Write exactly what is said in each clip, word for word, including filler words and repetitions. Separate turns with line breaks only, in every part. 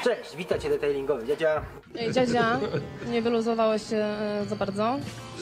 Cześć, witajcie detailingowy. Dziadzia.
Ej, dziadzia, nie wyluzowałeś się e, za bardzo?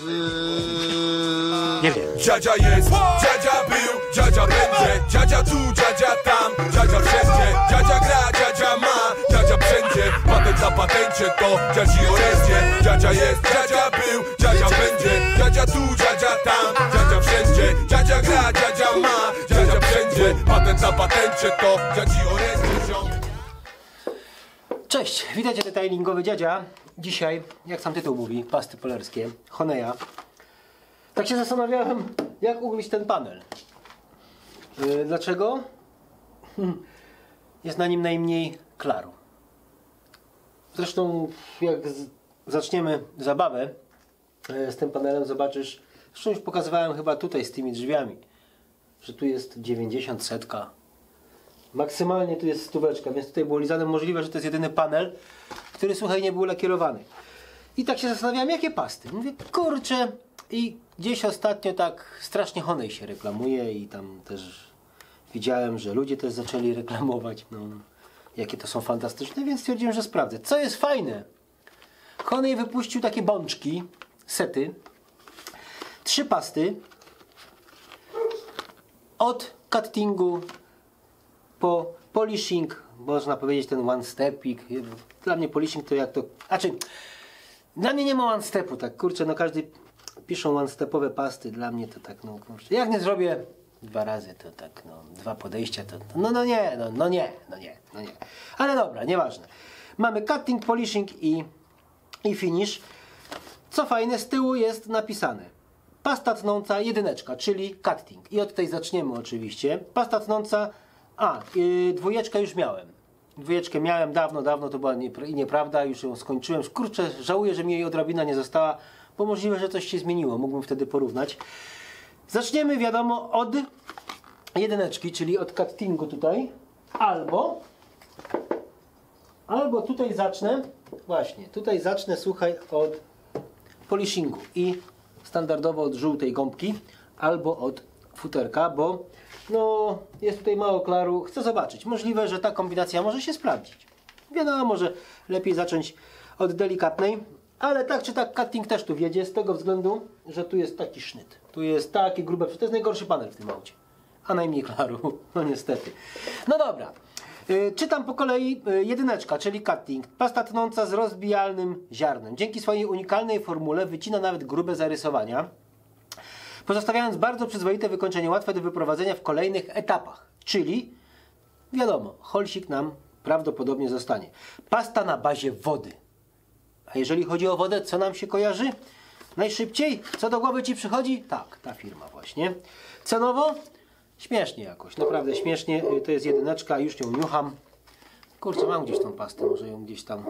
Nie wiem.
Dziadzia jest, dziadzia był, dziadzia będzie, dziadzia tu, dziadzia tam, dziadzia wszędzie, dziadzia gra, dziadzia ma, dziadzia wszędzie, patent na patencie to dziadzi orędzie. Dziadzia jest, dziadzia był, dziadzia będzie, dziadzia tu, dziadzia tam, dziadzia wszędzie, dziadzia gra, dziadzia ma, dziadzia wszędzie, patent na patencie to dziadzi orędzie.
Cześć, witajcie detailingowy dziadzia. Dzisiaj, jak sam tytuł mówi, pasty polerskie, Honeya. Tak się zastanawiałem, jak ugryźć ten panel. Yy, dlaczego? Hm. Jest na nim najmniej klaru. Zresztą, jak z zaczniemy zabawę yy, z tym panelem, zobaczysz, zresztą już pokazywałem chyba tutaj z tymi drzwiami, że tu jest dziewięćdziesiąt, setka. Maksymalnie tu jest stóweczka, więc tutaj było lizane. Możliwe, że to jest jedyny panel, który, słuchaj, nie był lakierowany. I tak się zastanawiałem, jakie pasty. Mówię, kurczę, i gdzieś ostatnio tak strasznie Honey się reklamuje i tam też widziałem, że ludzie też zaczęli reklamować, no, jakie to są fantastyczne, więc stwierdziłem, że sprawdzę. Co jest fajne? Honey wypuścił takie bączki, sety, trzy pasty od cuttingu po polishing, można powiedzieć ten one stepik. Dla mnie polishing to jak to... Znaczy, dla mnie nie ma one stepu, tak kurczę, no każdy piszą one stepowe pasty, dla mnie to tak, no kurczę. Jak nie zrobię dwa razy, to tak, no dwa podejścia, to, to no, no nie, no, no nie, no nie, no nie. Ale dobra, nieważne. Mamy cutting, polishing i, i finish. Co fajne, z tyłu jest napisane pasta tnąca jedyneczka, czyli cutting. I od tej zaczniemy oczywiście. Pasta tnąca. A, yy, dwójeczkę już miałem. Dwójeczkę miałem dawno, dawno, to była niepra nieprawda, już ją skończyłem. Kurczę, żałuję, że mi jej odrobina nie została, bo możliwe, że coś się zmieniło, mógłbym wtedy porównać. Zaczniemy, wiadomo, od jedyneczki, czyli od cuttingu tutaj, albo, albo tutaj zacznę, właśnie, tutaj zacznę, słuchaj, od polishingu i standardowo od żółtej gąbki, albo od futerka, bo no, jest tutaj mało klaru. Chcę zobaczyć. Możliwe, że ta kombinacja może się sprawdzić. Wiadomo, może lepiej zacząć od delikatnej, ale tak czy tak cutting też tu wiedzie, z tego względu, że tu jest taki sznyt. Tu jest taki grube, to jest najgorszy panel w tym aucie. A najmniej klaru, no niestety. No dobra. Yy, czytam po kolei. Yy, jedyneczka, czyli cutting. Pasta tnąca z rozbijalnym ziarnem. Dzięki swojej unikalnej formule wycina nawet grube zarysowania, pozostawiając bardzo przyzwoite wykończenie, łatwe do wyprowadzenia w kolejnych etapach. Czyli, wiadomo, holsik nam prawdopodobnie zostanie. Pasta na bazie wody. A jeżeli chodzi o wodę, co nam się kojarzy? Najszybciej? Co do głowy Ci przychodzi? Tak, ta firma właśnie. Cenowo? Śmiesznie jakoś, naprawdę śmiesznie. To jest jedyneczka, już ją niucham. Kurczę, mam gdzieś tą pastę, może ją gdzieś tam...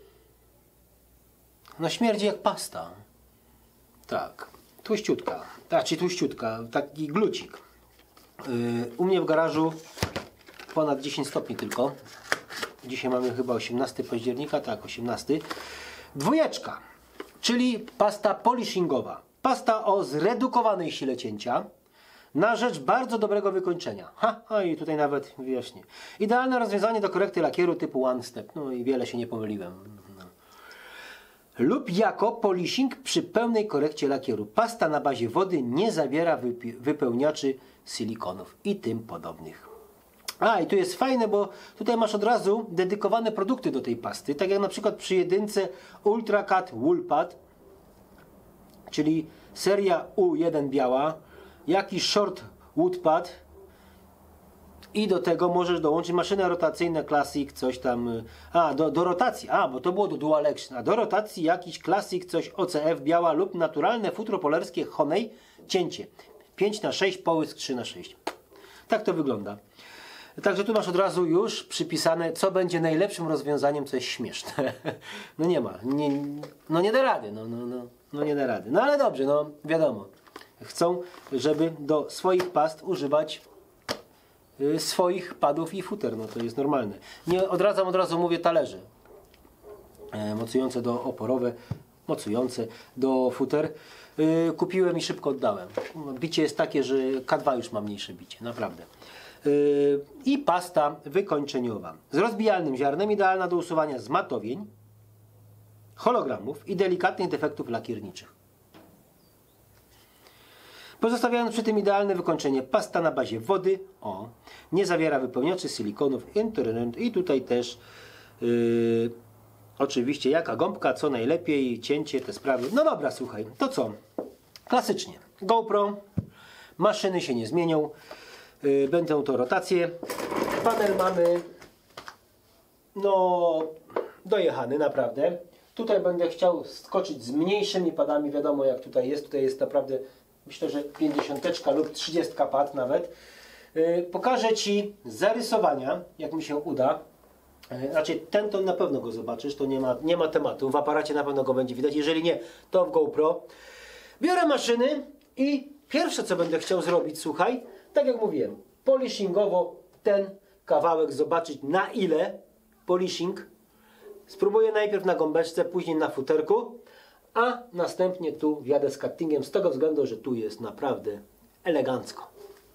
No śmierdzi jak pasta. Tak. Tłuściutka, znaczy tłuściutka, taki glucik. Yy, u mnie w garażu ponad dziesięć stopni tylko. Dzisiaj mamy chyba osiemnastego października, tak, osiemnastego. Dwójeczka, czyli pasta polishingowa. Pasta o zredukowanej sile cięcia na rzecz bardzo dobrego wykończenia. Ha, a i tutaj nawet wyjaśnię. Idealne rozwiązanie do korekty lakieru typu one step. No i wiele się nie pomyliłem. Lub jako polishing przy pełnej korekcie lakieru. Pasta na bazie wody nie zawiera wypełniaczy silikonów i tym podobnych. A i tu jest fajne, bo tutaj masz od razu dedykowane produkty do tej pasty. Tak jak na przykład przy jedynce Ultra Cut Wool Pad, czyli seria U jeden biała, jakiś Short Wood Pad. I do tego możesz dołączyć maszynę rotacyjną Classic, coś tam, a do, do rotacji, a bo to było do Dual Action, a do rotacji jakiś Classic, coś O C F, biała lub naturalne futro polerskie Honey, cięcie pięć na sześć, połysk trzy na sześć. Tak to wygląda. Także tu masz od razu już przypisane, co będzie najlepszym rozwiązaniem, co jest śmieszne. No nie ma, nie, no nie da rady, no, no, no, no nie da rady. No ale dobrze, no wiadomo, chcą, żeby do swoich past używać swoich padów i futer, no to jest normalne. Nie odradzam, od razu mówię talerze e, mocujące do oporowe, mocujące do futer. E, kupiłem i szybko oddałem. Bicie jest takie, że K dwa już ma mniejsze bicie, naprawdę. Yy, I pasta wykończeniowa z rozbijalnym ziarnem, idealna do usuwania zmatowień, hologramów i delikatnych defektów lakierniczych. Pozostawiając przy tym idealne wykończenie, pasta na bazie wody, o, nie zawiera wypełniaczy silikonów, internet i tutaj też yy, oczywiście jaka gąbka, co najlepiej, cięcie, te sprawy. No dobra, słuchaj, to co? Klasycznie. GoPro, maszyny się nie zmienią, yy, będą to rotacje. Panel mamy no dojechany naprawdę. Tutaj będę chciał skoczyć z mniejszymi padami, wiadomo jak tutaj jest, tutaj jest naprawdę myślę, że pięćdziesiątka lub trzydzieści pad nawet. Yy, pokażę Ci zarysowania, jak mi się uda. Yy, znaczy ten to na pewno go zobaczysz, to nie ma, nie ma tematu. W aparacie na pewno go będzie widać. Jeżeli nie, to w GoPro. Biorę maszyny i pierwsze co będę chciał zrobić, słuchaj, tak jak mówiłem, polishingowo ten kawałek zobaczyć na ile polishing. Spróbuję najpierw na gąbeczce, później na futerku. A następnie tu wjadę z cuttingiem z tego względu, że tu jest naprawdę elegancko.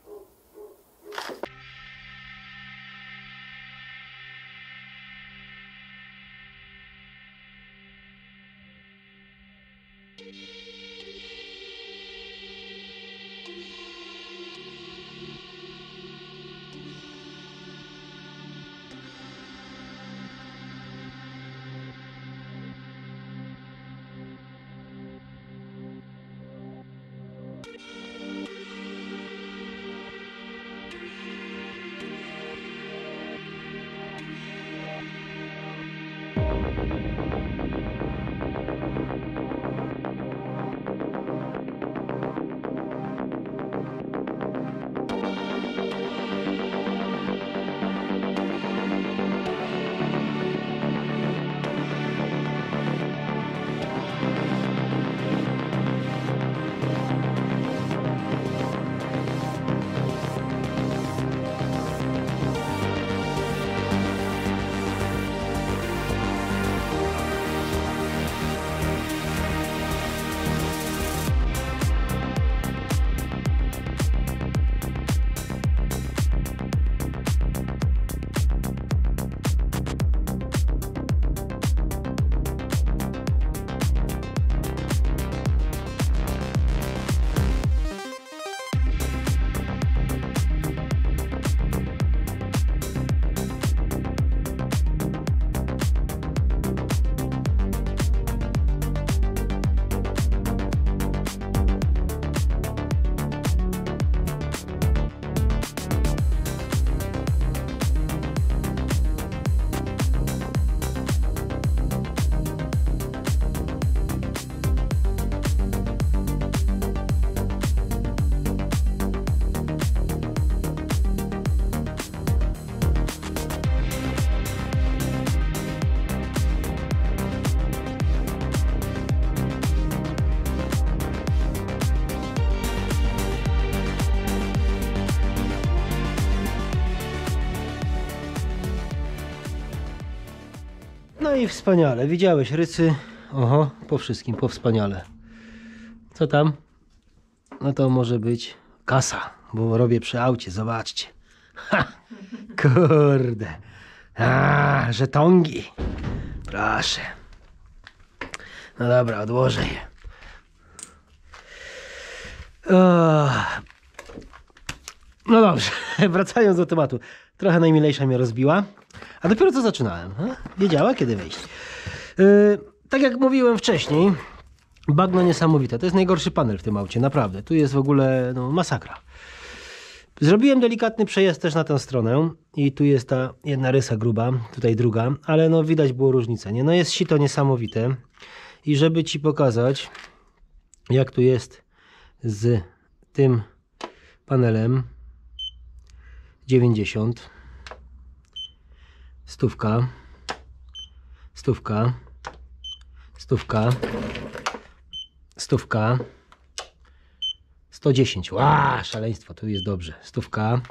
No i wspaniale. Widziałeś rysy? Oho, po wszystkim, po wspaniale. Co tam? No to może być kasa, bo robię przy aucie, zobaczcie. Ha! Kurde. A, żetongi. Proszę. No dobra, odłożę je. O. No dobrze, wracając do tematu. Trochę najmilejsza mnie rozbiła. A dopiero co zaczynałem. Ha? Wiedziała kiedy wejść. Yy, tak jak mówiłem wcześniej, bagno niesamowite. To jest najgorszy panel w tym aucie, naprawdę. Tu jest w ogóle no, masakra. Zrobiłem delikatny przejazd też na tę stronę i tu jest ta jedna rysa gruba, tutaj druga, ale no widać było różnicę, nie? No jest sito niesamowite i żeby Ci pokazać jak tu jest z tym panelem dziewięćdziesiąt, stówka, stówka, stówka, stówka, sto dziesięć. Ła, szaleństwo, tu jest dobrze. Stówka.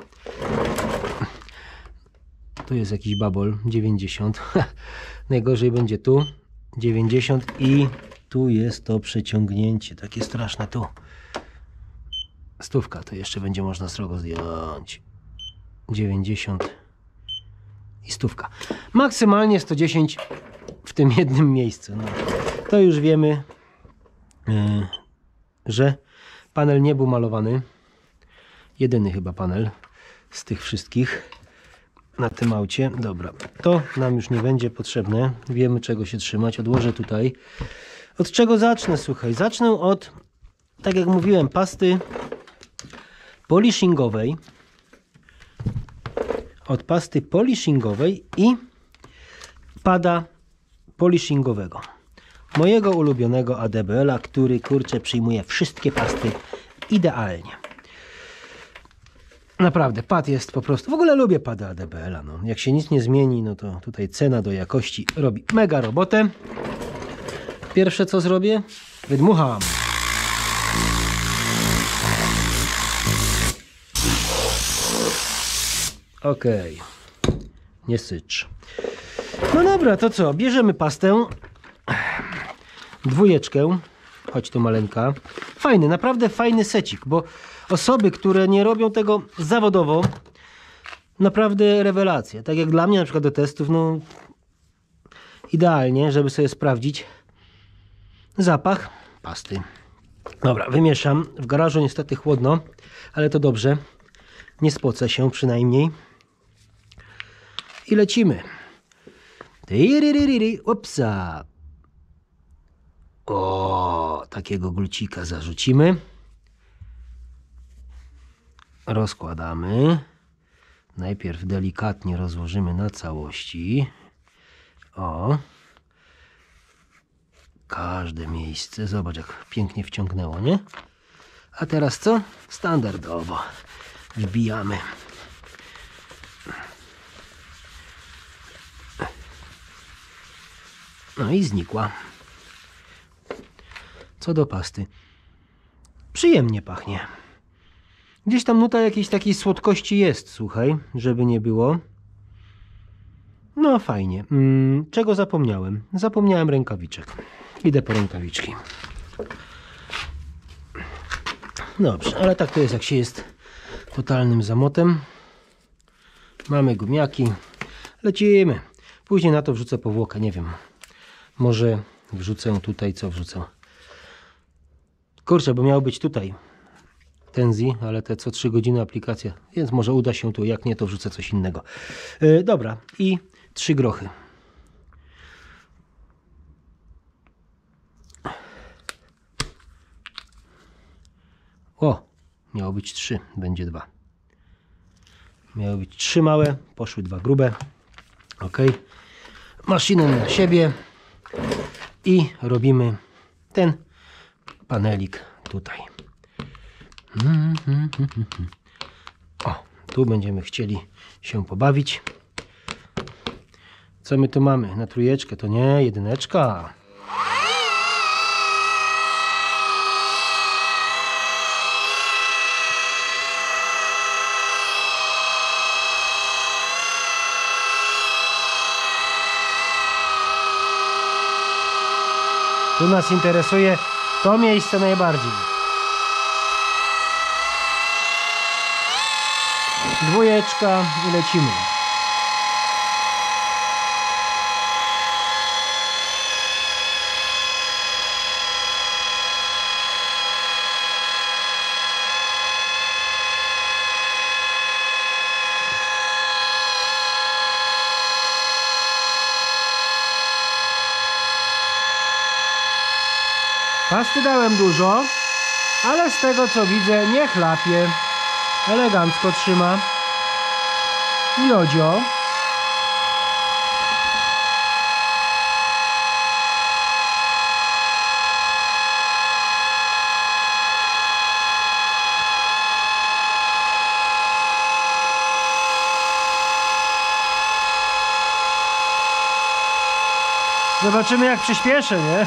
Tu jest jakiś babol. dziewięćdziesiąt. Najgorzej będzie tu. dziewięćdziesiąt i tu jest to przeciągnięcie. Takie straszne tu. Stówka. To jeszcze będzie można srogo zdjąć. dziewięćdziesiąt i stówka. Maksymalnie sto dziesięć w tym jednym miejscu. No, to już wiemy, yy, że panel nie był malowany. Jedyny chyba panel z tych wszystkich na tym aucie. Dobra, to nam już nie będzie potrzebne. Wiemy, czego się trzymać. Odłożę tutaj. Od czego zacznę? Słuchaj, zacznę od, tak jak mówiłem, pasty polishingowej. Od pasty polishingowej i pada polishingowego. Mojego ulubionego A D B L-a, który, kurczę, przyjmuje wszystkie pasty idealnie. Naprawdę, pad jest po prostu... W ogóle lubię pady A D B L-a. No. Jak się nic nie zmieni, no to tutaj cena do jakości robi mega robotę. Pierwsze, co zrobię, wydmucham. Ok. Nie sycz. No dobra, to co? Bierzemy pastę. Dwójeczkę. Chodź tu maleńka. Fajny, naprawdę fajny secik, bo osoby, które nie robią tego zawodowo, naprawdę rewelacja. Tak jak dla mnie na przykład do testów, no idealnie, żeby sobie sprawdzić zapach pasty. Dobra, wymieszam. W garażu niestety chłodno, ale to dobrze. Nie spocę się przynajmniej. I lecimy. Upsa. O, takiego glucika zarzucimy. Rozkładamy. Najpierw delikatnie rozłożymy na całości. O. Każde miejsce. Zobacz, jak pięknie wciągnęło, nie? A teraz co? Standardowo wbijamy. No i znikła. Co do pasty. Przyjemnie pachnie. Gdzieś tam nuta jakiejś takiej słodkości jest, słuchaj, żeby nie było. No fajnie. Hmm, czego zapomniałem? Zapomniałem rękawiczek. Idę po rękawiczki. Dobrze, ale tak to jest, jak się jest totalnym zamotem. Mamy gumiaki. Lecimy. Później na to wrzucę powłokę, nie wiem. Może wrzucę tutaj, co wrzucę? Kurczę, bo miał być tutaj Tenzi, ale te co trzy godziny aplikacja, więc może uda się tu, jak nie, to wrzucę coś innego. Yy, dobra, i trzy grochy. O, miało być trzy, będzie dwa. Miały być trzy małe, poszły dwa grube. Ok. Maszynę na siebie i robimy ten panelik tutaj. O, tu będziemy chcieli się pobawić. Co my tu mamy? Na trójeczkę to nie, jedyneczka. Tu nas interesuje to miejsce najbardziej. Dwójeczka i lecimy. Pasty dałem dużo, ale z tego co widzę nie chlapie. Elegancko trzyma. Miodzio. Zobaczymy, jak przyspieszę, nie?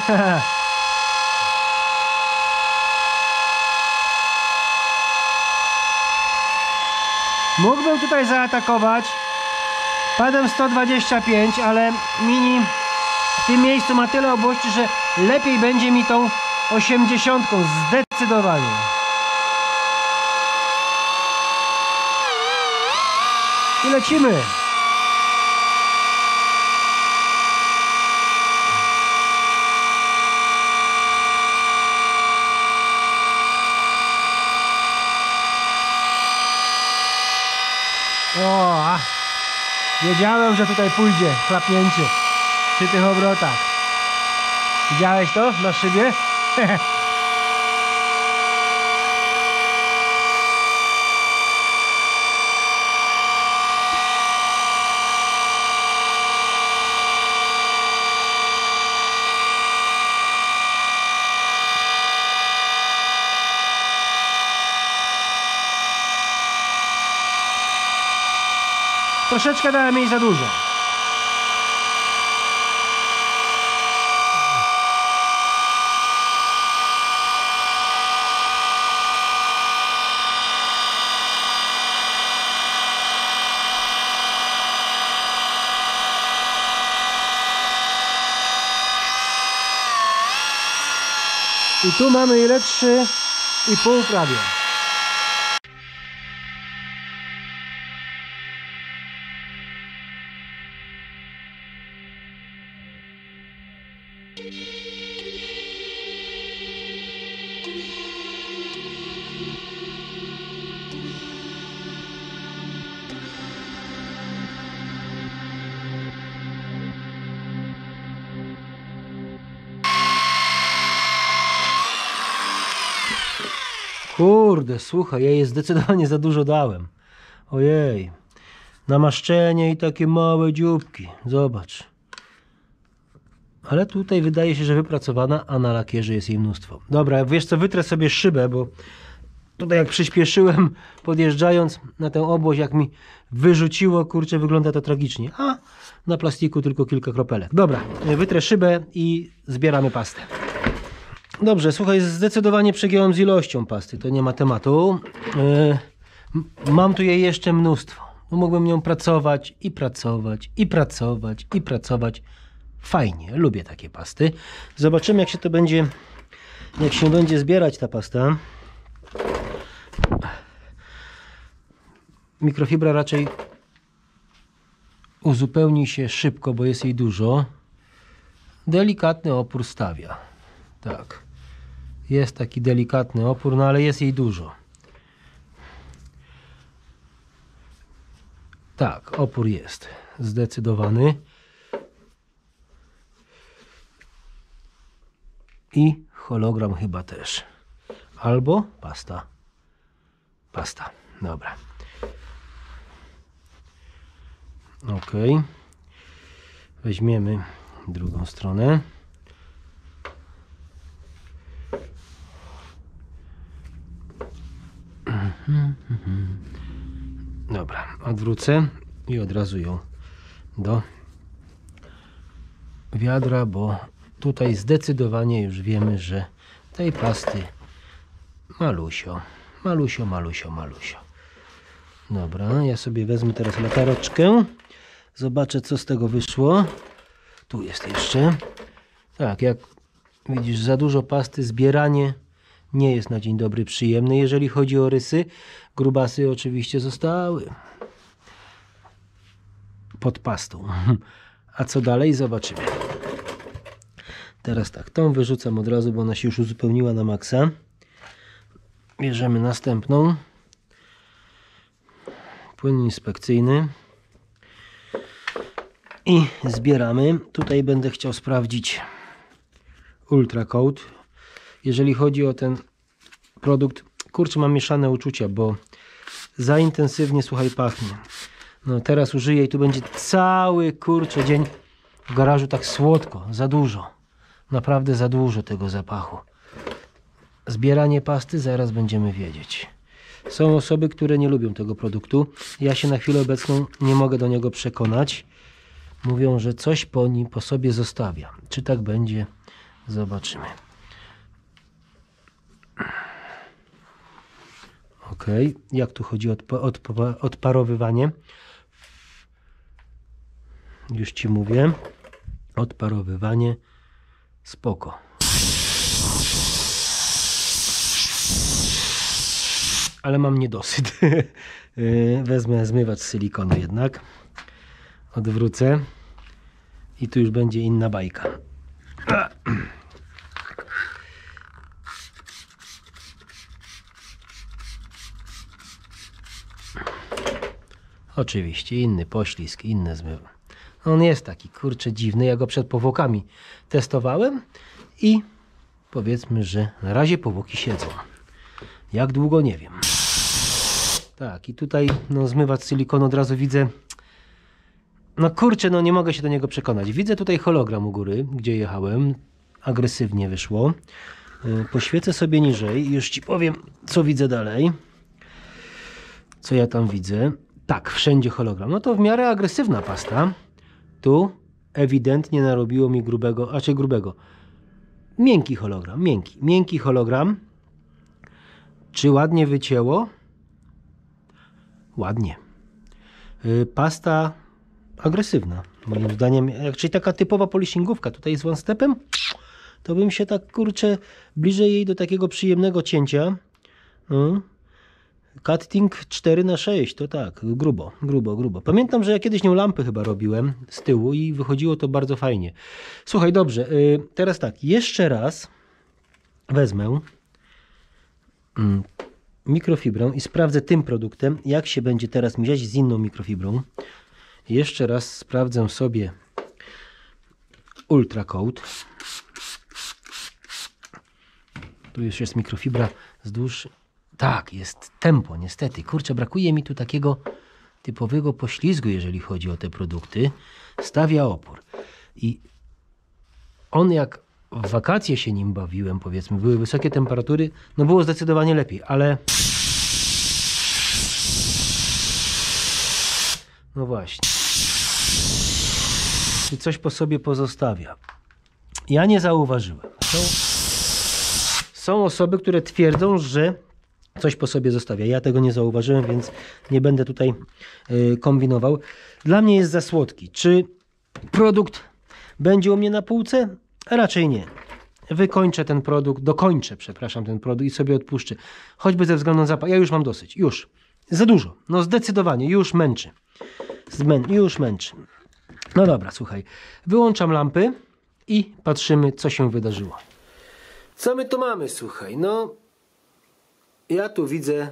Mógłbym tutaj zaatakować padem sto dwadzieścia pięć, ale Mini w tym miejscu ma tyle obłości, że lepiej będzie mi tą osiemdziesiątką, zdecydowanie.
I lecimy. O, a. Wiedziałem, że tutaj pójdzie chlapnięcie przy tych obrotach. Widziałeś to na szybie? Troszeczkę dałem jej za dużo. I tu mamy ile? trzy i pół prawie. Kurde, słuchaj, ja jej zdecydowanie za dużo dałem. Ojej. Namaszczenie i takie małe dzióbki. Zobacz. Ale tutaj wydaje się, że wypracowana, a na lakierze jest jej mnóstwo. Dobra, wiesz co, wytrę sobie szybę, bo tutaj jak przyspieszyłem podjeżdżając na tę obłość, jak mi wyrzuciło, kurczę, wygląda to tragicznie. A na plastiku tylko kilka kropelek. Dobra, wytrę szybę i zbieramy pastę. Dobrze, słuchaj, zdecydowanie przegiąłem z ilością pasty, to nie ma tematu. Yy, mam tu jej jeszcze mnóstwo. Mógłbym nią pracować i pracować, i pracować, i pracować. Fajnie, lubię takie pasty. Zobaczymy, jak się to będzie, jak się będzie zbierać ta pasta. Mikrofibra raczej uzupełni się szybko, bo jest jej dużo. Delikatny opór stawia. Tak. Jest taki delikatny opór, no ale jest jej dużo. Tak, opór jest zdecydowany. I hologram chyba też. Albo pasta. Pasta. Dobra. Ok. Weźmiemy drugą stronę. Dobra, odwrócę i od razu ją do wiadra, bo tutaj zdecydowanie już wiemy, że tej pasty malusio, malusio, malusio, malusio. Dobra, ja sobie wezmę teraz latareczkę, zobaczę, co z tego wyszło. Tu jest jeszcze. Tak, jak widzisz, za dużo pasty, zbieranie nie jest na dzień dobry przyjemne. Jeżeli chodzi o rysy, grubasy oczywiście zostały pod pastą. A co dalej? Zobaczymy. Teraz tak, tą wyrzucam od razu, bo ona się już uzupełniła na maksa. Bierzemy następną. Płyn inspekcyjny. I zbieramy. Tutaj będę chciał sprawdzić Ultra Coat. Jeżeli chodzi o ten produkt, kurczę, mam mieszane uczucia, bo za intensywnie, słuchaj, pachnie. No teraz użyję i tu będzie cały, kurczę, dzień w garażu tak słodko, za dużo. Naprawdę za dużo tego zapachu. Zbieranie pasty zaraz będziemy wiedzieć. Są osoby, które nie lubią tego produktu. Ja się na chwilę obecną nie mogę do niego przekonać. Mówią, że coś po nim, po sobie zostawia. Czy tak będzie? Zobaczymy. Ok, jak tu chodzi o odpa odparowywanie? Już Ci mówię. Odparowywanie. Spoko. ale mam niedosyt. Wezmę zmywacz z silikonu jednak. Odwrócę. I tu już będzie inna bajka. Oczywiście inny poślizg, inne zmywa. On jest taki, kurczę, dziwny. Ja go przed powłokami testowałem i powiedzmy, że na razie powłoki siedzą. Jak długo, nie wiem. Tak, i tutaj no, zmywacz silikonu od razu widzę. No kurczę, no nie mogę się do niego przekonać. Widzę tutaj hologram u góry, gdzie jechałem. Agresywnie wyszło. Poświecę sobie niżej i już ci powiem, co widzę dalej. Co ja tam widzę. Tak, wszędzie hologram. No to w miarę agresywna pasta. Tu ewidentnie narobiło mi grubego, a czy grubego. Miękki hologram, miękki. Miękki hologram. Czy ładnie wycięło? Ładnie. Yy, pasta agresywna, moim zdaniem. Czyli taka typowa polishingówka. Tutaj z one stepem to bym się tak, kurczę, bliżej jej do takiego przyjemnego cięcia. Yy. Cutting cztery na sześć, to tak, grubo, grubo, grubo. Pamiętam, że ja kiedyś nią lampy chyba robiłem z tyłu i wychodziło to bardzo fajnie. Słuchaj, dobrze, yy, teraz tak, jeszcze raz wezmę yy, mikrofibrę i sprawdzę tym produktem, jak się będzie teraz miziać z inną mikrofibrą. Jeszcze raz sprawdzę sobie Ultra Coat. Tu już jest mikrofibra wzdłuż. Tak, jest tempo, niestety. Kurczę, brakuje mi tu takiego typowego poślizgu, jeżeli chodzi o te produkty. Stawia opór. I on, jak w wakacje się nim bawiłem, powiedzmy, były wysokie temperatury, no było zdecydowanie lepiej, ale no właśnie. Czy coś po sobie pozostawia? Ja nie zauważyłem. Są, są osoby, które twierdzą, że coś po sobie zostawia. Ja tego nie zauważyłem, więc nie będę tutaj y, kombinował. Dla mnie jest za słodki. Czy produkt będzie u mnie na półce? Raczej nie. Wykończę ten produkt, dokończę, przepraszam, ten produkt i sobie odpuszczę. Choćby ze względu na zapach. Ja już mam dosyć. Już. Za dużo. No zdecydowanie. Już męczy. Zmę już męczy. No dobra, słuchaj. Wyłączam lampy i patrzymy, co się wydarzyło. Co my tu mamy, słuchaj? No, ja tu widzę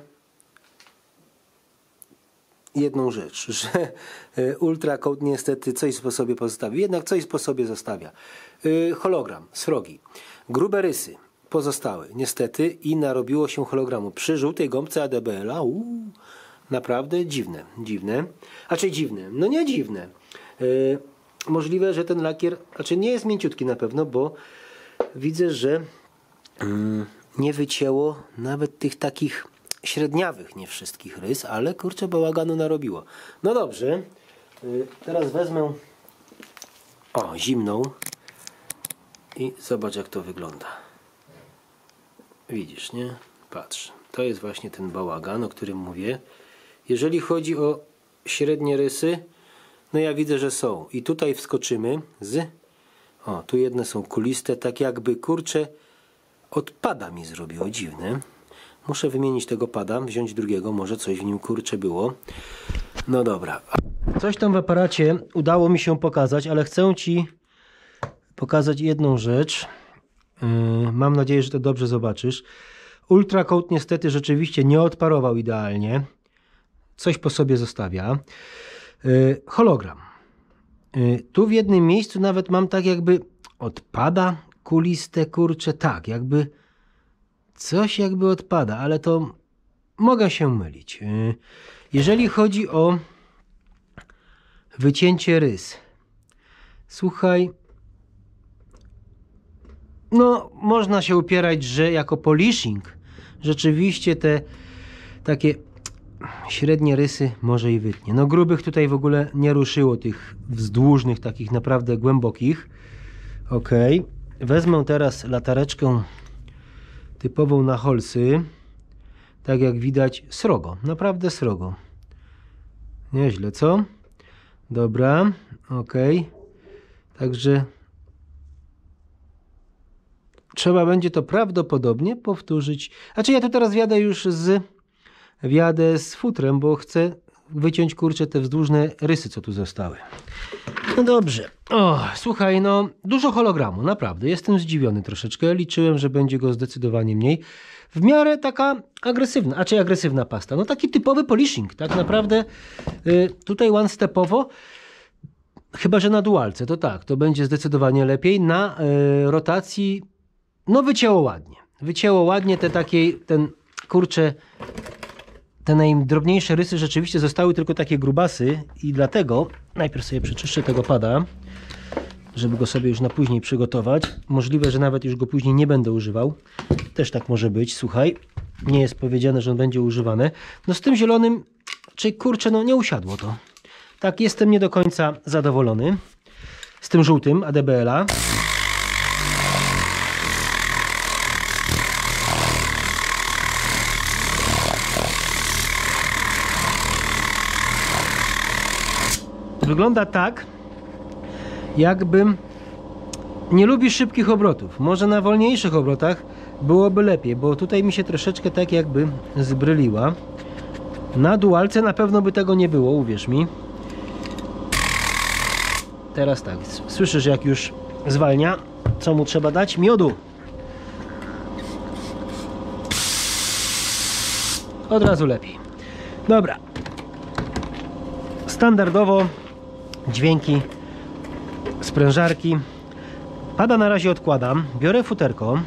jedną rzecz, że Ultra Coat niestety coś po sobie pozostawi. Jednak coś po sobie zostawia. Hologram, srogi. Grube rysy pozostały niestety i narobiło się hologramu. Przy żółtej gąbce A D B L-a uu, naprawdę dziwne, dziwne. A czy dziwne? No nie dziwne. Yy, możliwe, że ten lakier, znaczy nie jest mięciutki na pewno, bo widzę, że yy, nie wycięło nawet tych takich średniawych, nie wszystkich rys, ale kurczę, bałaganu narobiło. No dobrze, yy, teraz wezmę o, zimną i zobacz, jak to wygląda. Widzisz, nie? Patrz, to jest właśnie ten bałagan, o którym mówię. Jeżeli chodzi o średnie rysy, no ja widzę, że są. I tutaj wskoczymy z... O, tu jedne są kuliste, tak jakby, kurczę, od pada mi zrobiło, dziwne. Muszę wymienić tego pada, wziąć drugiego, może coś w nim, kurczę, było. No dobra. Coś tam w aparacie udało mi się pokazać, ale chcę Ci pokazać jedną rzecz. Yy, mam nadzieję, że to dobrze zobaczysz. Ultra Coat niestety rzeczywiście nie odparował idealnie. Coś po sobie zostawia. Yy, hologram. Yy, tu w jednym miejscu nawet mam tak jakby odpada kuliste, kurcze, tak, jakby coś jakby odpada, ale to mogę się mylić. Yy, jeżeli chodzi o wycięcie rys. Słuchaj, no można się upierać, że jako polishing rzeczywiście te takie średnie rysy może i wytnie. No grubych tutaj w ogóle nie ruszyło, tych wzdłużnych, takich naprawdę głębokich. Ok, wezmę teraz latareczkę typową na holsy. Tak jak widać, srogo, naprawdę srogo. Nieźle, co? Dobra, ok. Także trzeba będzie to prawdopodobnie powtórzyć. Znaczy ja tu teraz wjadę już z wjadę z futrem, bo chcę wyciąć, kurczę, te wzdłużne rysy, co tu zostały. No dobrze. O, słuchaj, no dużo hologramu, naprawdę. Jestem zdziwiony troszeczkę. Liczyłem, że będzie go zdecydowanie mniej. W miarę taka agresywna, a czy agresywna pasta. No taki typowy polishing. Tak naprawdę y, tutaj one-stepowo, chyba że na dualce, to tak, to będzie zdecydowanie lepiej. Na y, rotacji, no wycięło ładnie. Wycięło ładnie te takiej, ten, kurczę, te najdrobniejsze rysy rzeczywiście zostały tylko takie grubasy i dlatego najpierw sobie przeczyszczę tego pada, żeby go sobie już na później przygotować. Możliwe, że nawet już go później nie będę używał. Też tak może być, słuchaj. Nie jest powiedziane, że on będzie używany. No z tym zielonym, czy kurczę, no nie usiadło to. Tak, jestem nie do końca zadowolony. Z tym żółtym A D B L A. Wygląda tak, jakbym nie lubi szybkich obrotów. Może na wolniejszych obrotach byłoby lepiej, bo tutaj mi się troszeczkę tak jakby zbryliła. Na dualce na pewno by tego nie było, uwierz mi. Teraz tak, słyszysz jak już zwalnia. Co mu trzeba dać? Miodu. Od razu lepiej. Dobra. Standardowo dźwięki sprężarki. Pada na razie odkładam. Biorę futerko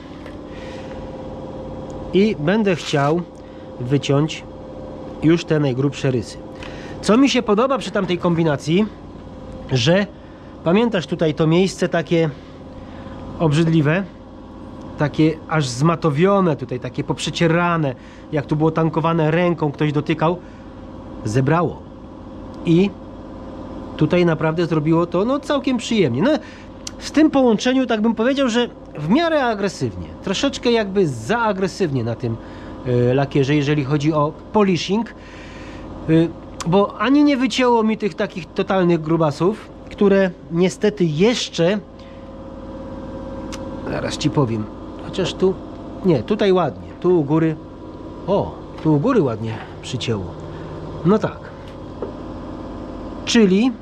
i będę chciał wyciąć już te najgrubsze rysy. Co mi się podoba przy tamtej kombinacji, że pamiętasz tutaj to miejsce takie obrzydliwe, takie aż zmatowione tutaj, takie poprzecierane, jak tu było tankowane ręką, ktoś dotykał, zebrało. I tutaj naprawdę zrobiło to no całkiem przyjemnie. No, w tym połączeniu tak bym powiedział, że w miarę agresywnie. Troszeczkę jakby za agresywnie na tym y, lakierze, jeżeli chodzi o polishing. Y, bo ani nie wycięło mi tych takich totalnych grubasów, które niestety jeszcze... Zaraz ci powiem. Chociaż tu... Nie, tutaj ładnie. Tu u góry... O, tu u góry ładnie przycięło. No tak. Czyli...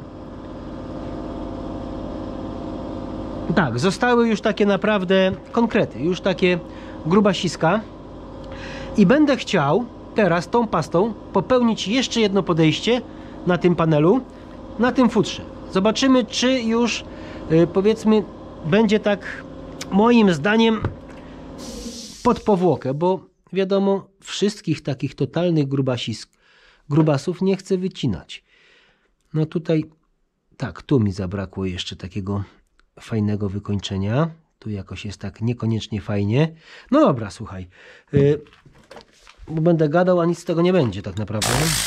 Tak, zostały już takie naprawdę konkrety, już takie grubasiska. I będę chciał teraz tą pastą popełnić jeszcze jedno podejście na tym panelu, na tym futrze. Zobaczymy, czy już yy, powiedzmy będzie tak moim zdaniem pod powłokę, bo wiadomo, wszystkich takich totalnych grubasisk, grubasów nie chcę wycinać. No tutaj, tak, tu mi zabrakło jeszcze takiego fajnego wykończenia. Tu jakoś jest tak niekoniecznie fajnie. No dobra, słuchaj. Yy, bo będę gadał, a nic z tego nie będzie tak naprawdę.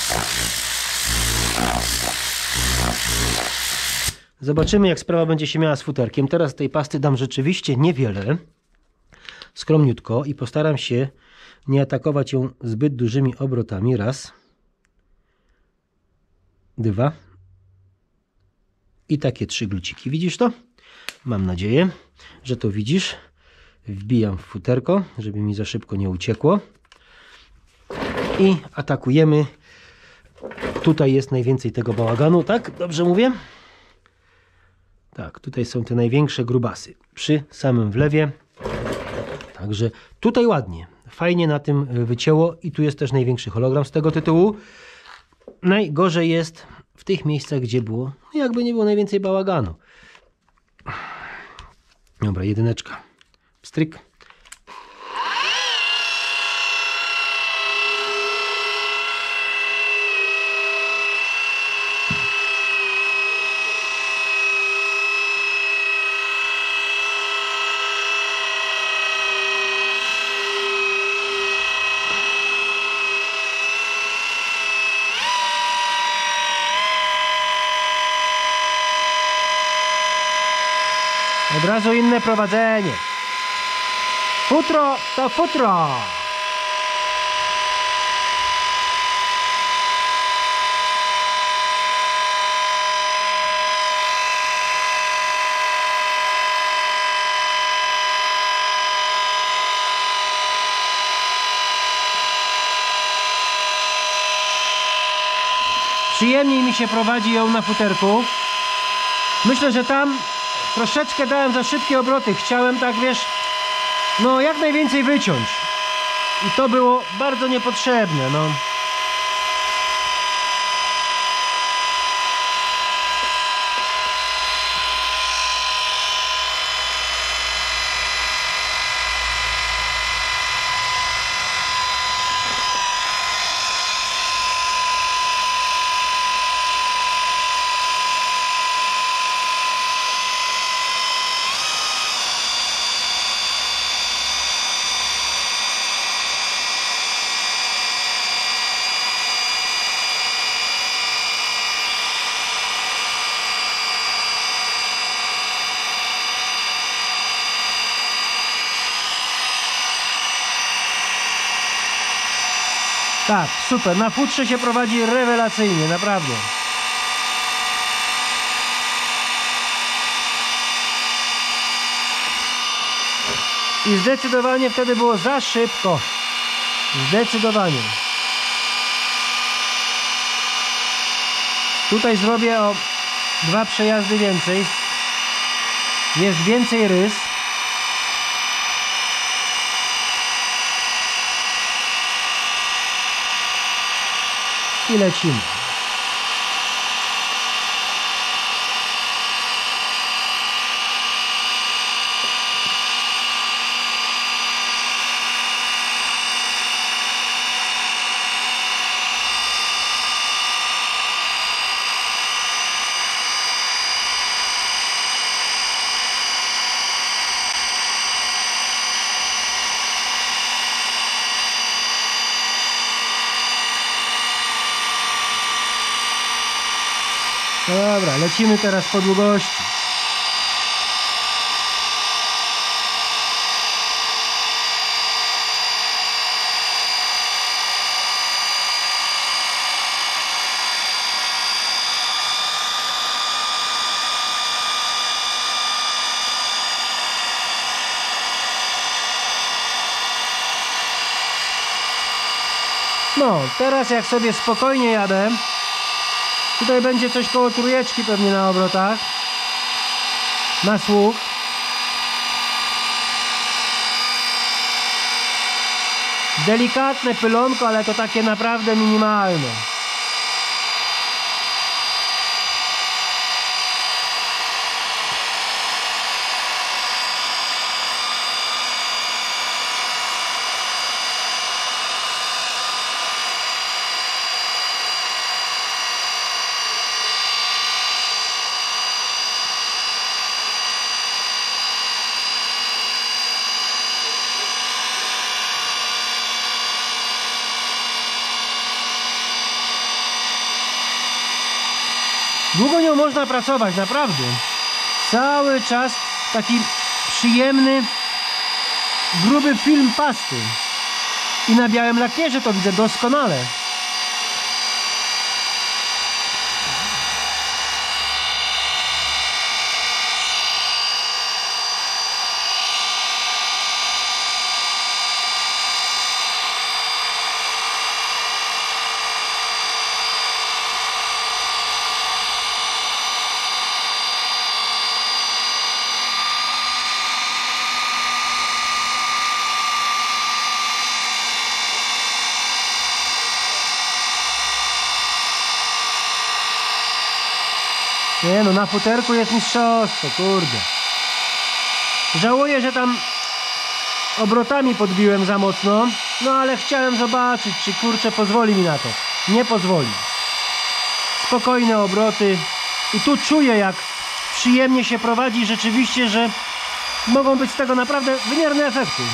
Zobaczymy, jak sprawa będzie się miała z futerkiem. Teraz tej pasty dam rzeczywiście niewiele. Skromniutko i postaram się nie atakować ją zbyt dużymi obrotami. Raz. Dwa. I takie trzy gluciki. Widzisz to? Mam nadzieję, że to widzisz. Wbijam w futerko, żeby mi za szybko nie uciekło. I atakujemy. Tutaj jest najwięcej tego bałaganu, tak? Dobrze mówię? Tak, tutaj są te największe grubasy. Przy samym wlewie. Także tutaj ładnie. Fajnie na tym wycięło. I tu jest też największy hologram z tego tytułu. Najgorzej jest w tych miejscach, gdzie było, jakby nie było najwięcej bałaganu. Dobra, jedyneczka. Stryk. Od razu inne prowadzenie. Futro to futro. Przyjemniej mi się prowadzi ją na futerku. Myślę, że tam troszeczkę dałem za szybkie obroty. Chciałem tak, wiesz, no jak najwięcej wyciąć. I to było bardzo niepotrzebne, no. Tak, super. Na futrze się prowadzi rewelacyjnie, naprawdę. I zdecydowanie wtedy było za szybko. Zdecydowanie. Tutaj zrobię o dwa przejazdy więcej. Jest więcej rys. I lecimy. No dobra, lecimy teraz po długości. No, teraz jak sobie spokojnie jadę, tutaj będzie coś koło trójeczki pewnie na obrotach, na słuch. Delikatne pylonko, ale to takie naprawdę minimalne. Długo nią można pracować, naprawdę. Cały czas taki przyjemny, gruby film pasty. I na białym lakierze to widzę doskonale. Nie no, na futerku jest mistrzostwo, kurde. Żałuję, że tam obrotami podbiłem za mocno, no ale chciałem zobaczyć, czy kurczę pozwoli mi na to. Nie pozwoli. Spokojne obroty. I tu czuję, jak przyjemnie się prowadzi, rzeczywiście, że mogą być z tego naprawdę wymierne efekty.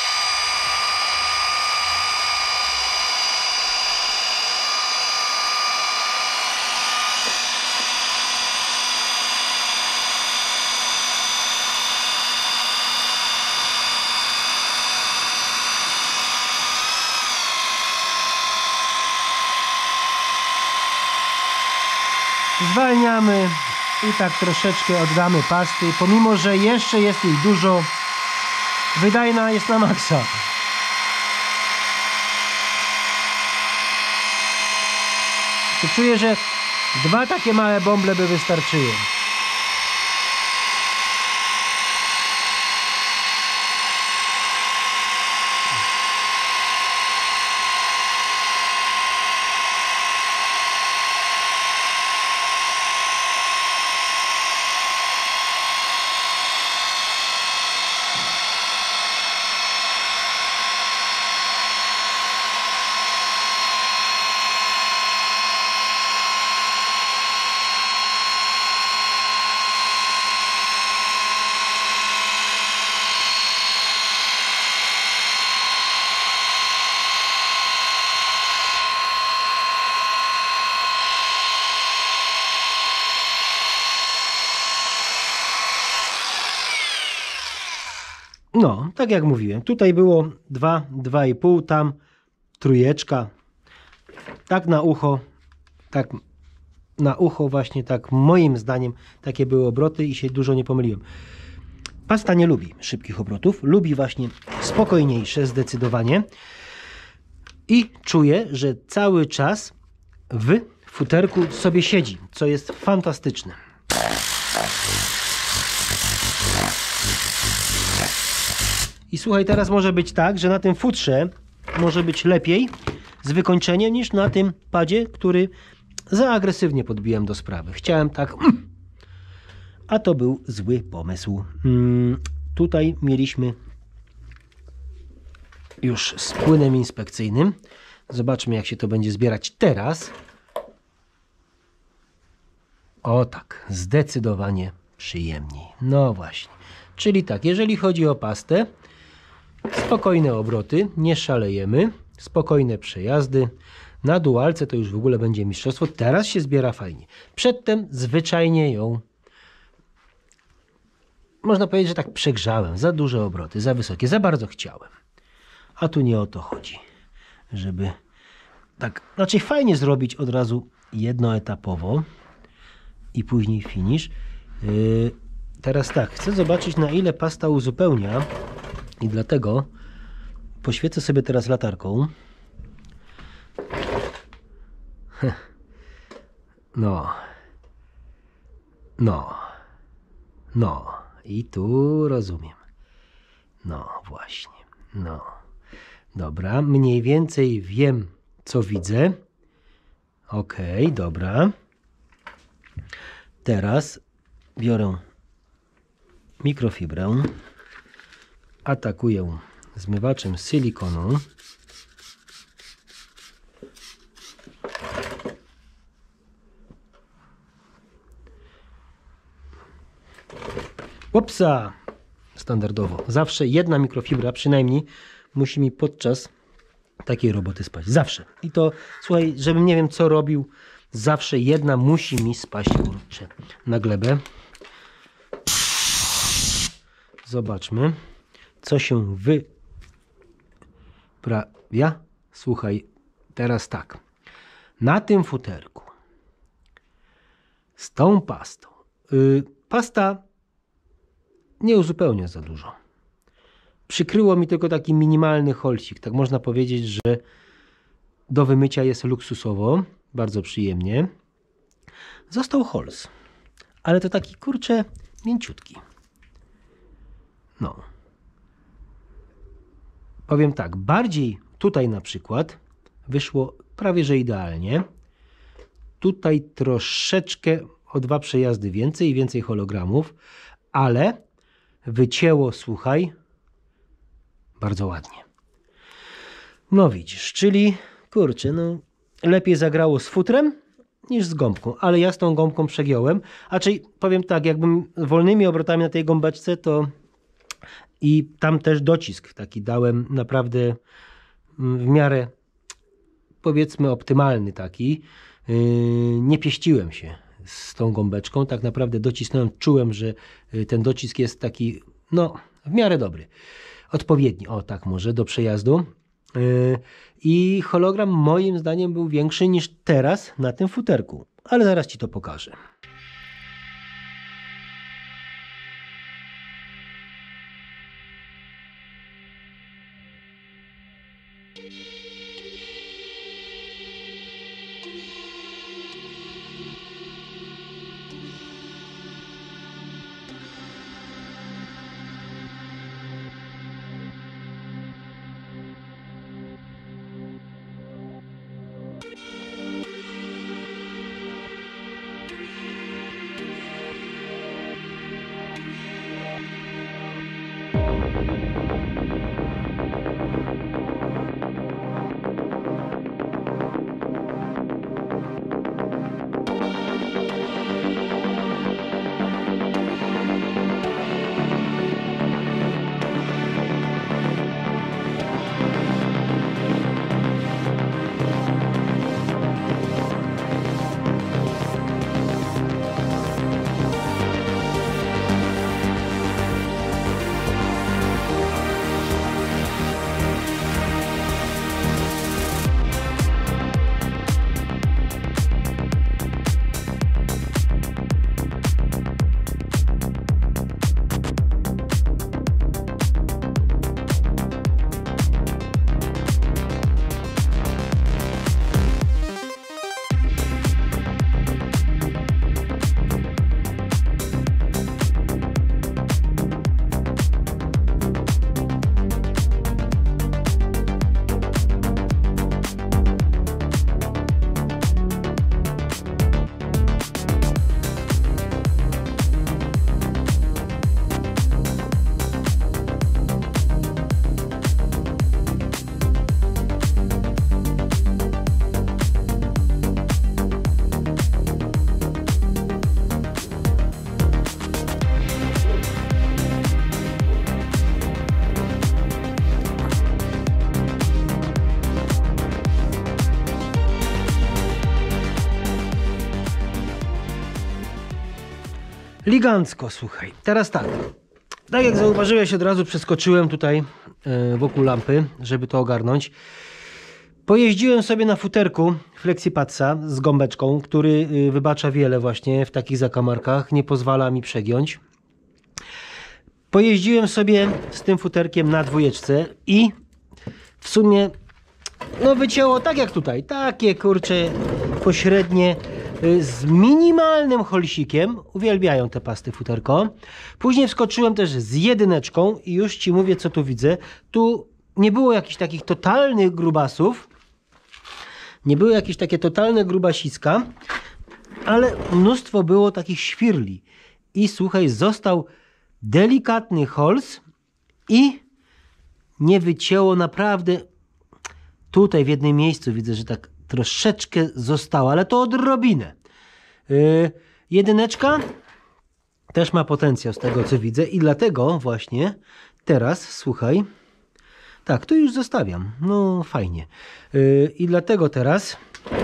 Zwalniamy i tak troszeczkę oddamy pasty, pomimo że jeszcze jest jej dużo, wydajna jest na maksa. To czuję, że Dwa takie małe bąble by wystarczyły. No, tak jak mówiłem, tutaj było dwa, dwa i pół, tam trójeczka. Tak na ucho, tak na ucho właśnie, tak moim zdaniem takie były obroty i się dużo nie pomyliłem. Pasta nie lubi szybkich obrotów, lubi właśnie spokojniejsze zdecydowanie i czuję, że cały czas w futerku sobie siedzi, co jest fantastyczne. I słuchaj, teraz może być tak, że na tym futrze może być lepiej z wykończeniem niż na tym padzie, który za agresywnie podbiłem do sprawy. Chciałem tak, a to był zły pomysł. Hmm, tutaj mieliśmy już z płynem inspekcyjnym. Zobaczmy, jak się to będzie zbierać teraz. O tak, zdecydowanie przyjemniej. No właśnie. Czyli tak, jeżeli chodzi o pastę, spokojne obroty, nie szalejemy, spokojne przejazdy. Na dualce to już w ogóle będzie mistrzostwo. Teraz się zbiera fajnie. Przedtem zwyczajnie ją, można powiedzieć, że tak przegrzałem. Za duże obroty, za wysokie, za bardzo chciałem. A tu nie o to chodzi, żeby tak, znaczy fajnie zrobić od razu jednoetapowo i później finish. Yy, teraz tak, chcę zobaczyć, na ile pasta uzupełnia i dlatego poświecę sobie teraz latarką. No. No. No. I tu rozumiem. No właśnie. No. Dobra. Mniej więcej wiem, co widzę. Ok, dobra. Teraz biorę mikrofibrę. Atakuję zmywaczem silikonu. Upsa! Standardowo. Zawsze jedna mikrofibra przynajmniej musi mi podczas takiej roboty spaść. Zawsze. I to, słuchaj, żebym nie wiem co robił, zawsze jedna musi mi spaść, kurczę, na glebę. Zobaczmy, co się wyprawia. Słuchaj, teraz tak. Na tym futerku z tą pastą yy, pasta nie uzupełnia za dużo. Przykryło mi tylko taki minimalny holcik. Tak można powiedzieć, że do wymycia jest luksusowo. Bardzo przyjemnie. Został hols. Ale to taki, kurczę, mięciutki. No. Powiem tak, bardziej tutaj na przykład wyszło prawie że idealnie. Tutaj troszeczkę o dwa przejazdy więcej i więcej hologramów, ale wycięło, słuchaj, bardzo ładnie. No widzisz, czyli kurczę, no lepiej zagrało z futrem niż z gąbką, ale ja z tą gąbką przegiąłem. A czyli powiem tak, jakbym wolnymi obrotami na tej gąbeczce, to i tam też docisk taki dałem naprawdę w miarę, powiedzmy, optymalny taki. Yy, nie pieściłem się z tą gąbeczką. Tak naprawdę docisnąłem, czułem, że ten docisk jest taki, no, w miarę dobry. Odpowiedni, o tak może, do przejazdu. Yy, I hologram moim zdaniem był większy niż teraz na tym futerku. Ale zaraz Ci to pokażę. Elegancko, słuchaj. Teraz tak. Tak jak zauważyłeś, od razu przeskoczyłem tutaj yy, wokół lampy, żeby to ogarnąć. Pojeździłem sobie na futerku Flexipadsa z gąbeczką, który yy, wybacza wiele właśnie w takich zakamarkach. Nie pozwala mi przegiąć. Pojeździłem sobie z tym futerkiem na dwójeczce i w sumie no wycięło tak jak tutaj. Takie kurcze pośrednie z minimalnym holsikiem. Uwielbiają te pasty futerko. Później wskoczyłem też z jedyneczką i już ci mówię, co tu widzę. Tu nie było jakichś takich totalnych grubasów. Nie były jakieś takie totalne grubasiska, ale mnóstwo było takich świrli. I słuchaj, został delikatny hols i nie wycięło naprawdę. Tutaj w jednym miejscu widzę, że tak troszeczkę zostało, ale to odrobinę. Yy, jedyneczka też ma potencjał z tego, co widzę i dlatego właśnie teraz, słuchaj, tak, tu już zostawiam, no fajnie. Yy, I dlatego teraz,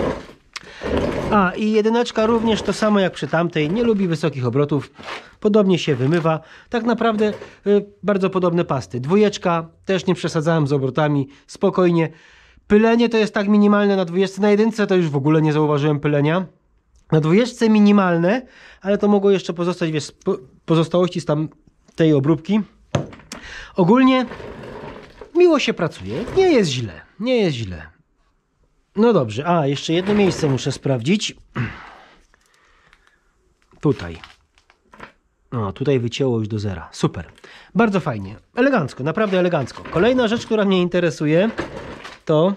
a i jedyneczka również to samo jak przy tamtej, nie lubi wysokich obrotów, podobnie się wymywa, tak naprawdę yy, bardzo podobne pasty. Dwójeczka, też nie przesadzałem z obrotami, spokojnie. Pylenie to jest tak minimalne na dwójeczce, na jedynce to już w ogóle nie zauważyłem pylenia. Na dwójeczce minimalne, ale to mogło jeszcze pozostać, wiesz, pozostałości z tam tej obróbki. Ogólnie miło się pracuje, nie jest źle, nie jest źle. No dobrze, a jeszcze jedno miejsce muszę sprawdzić. Tutaj. O, tutaj wycięło już do zera, super. Bardzo fajnie, elegancko, naprawdę elegancko. Kolejna rzecz, która mnie interesuje, to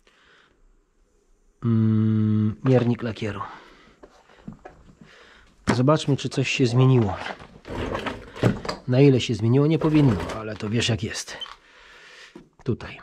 mm, miernik lakieru. Zobaczmy, czy coś się zmieniło. Na ile się zmieniło, nie powinno, ale to wiesz jak jest. Tutaj.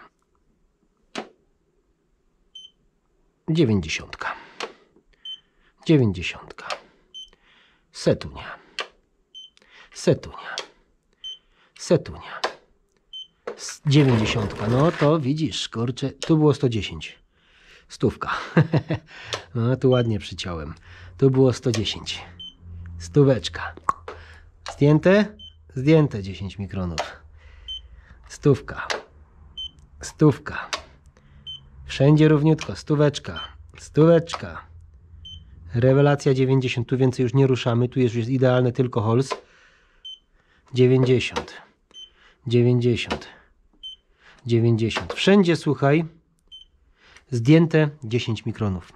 Dziewięćdziesiątka. Dziewięćdziesiątka. Setunia. Setunia. Setunia. Dziewięćdziesiątka. No to widzisz, kurczę, tu było sto dziesięć. Stówka. No tu ładnie przyciąłem. Tu było sto dziesięć. Stóweczka. Zdjęte? Zdjęte dziesięć mikronów. Stówka. Stówka. Wszędzie równiutko. Stóweczka. Stóweczka. Rewelacja dziewięćdziesiąt. Tu więcej już nie ruszamy. Tu jest już idealny tylko hols. dziewięćdziesiąt. dziewięćdziesiąt. dziewięćdziesiąt. Wszędzie, słuchaj, zdjęte dziesięć mikronów.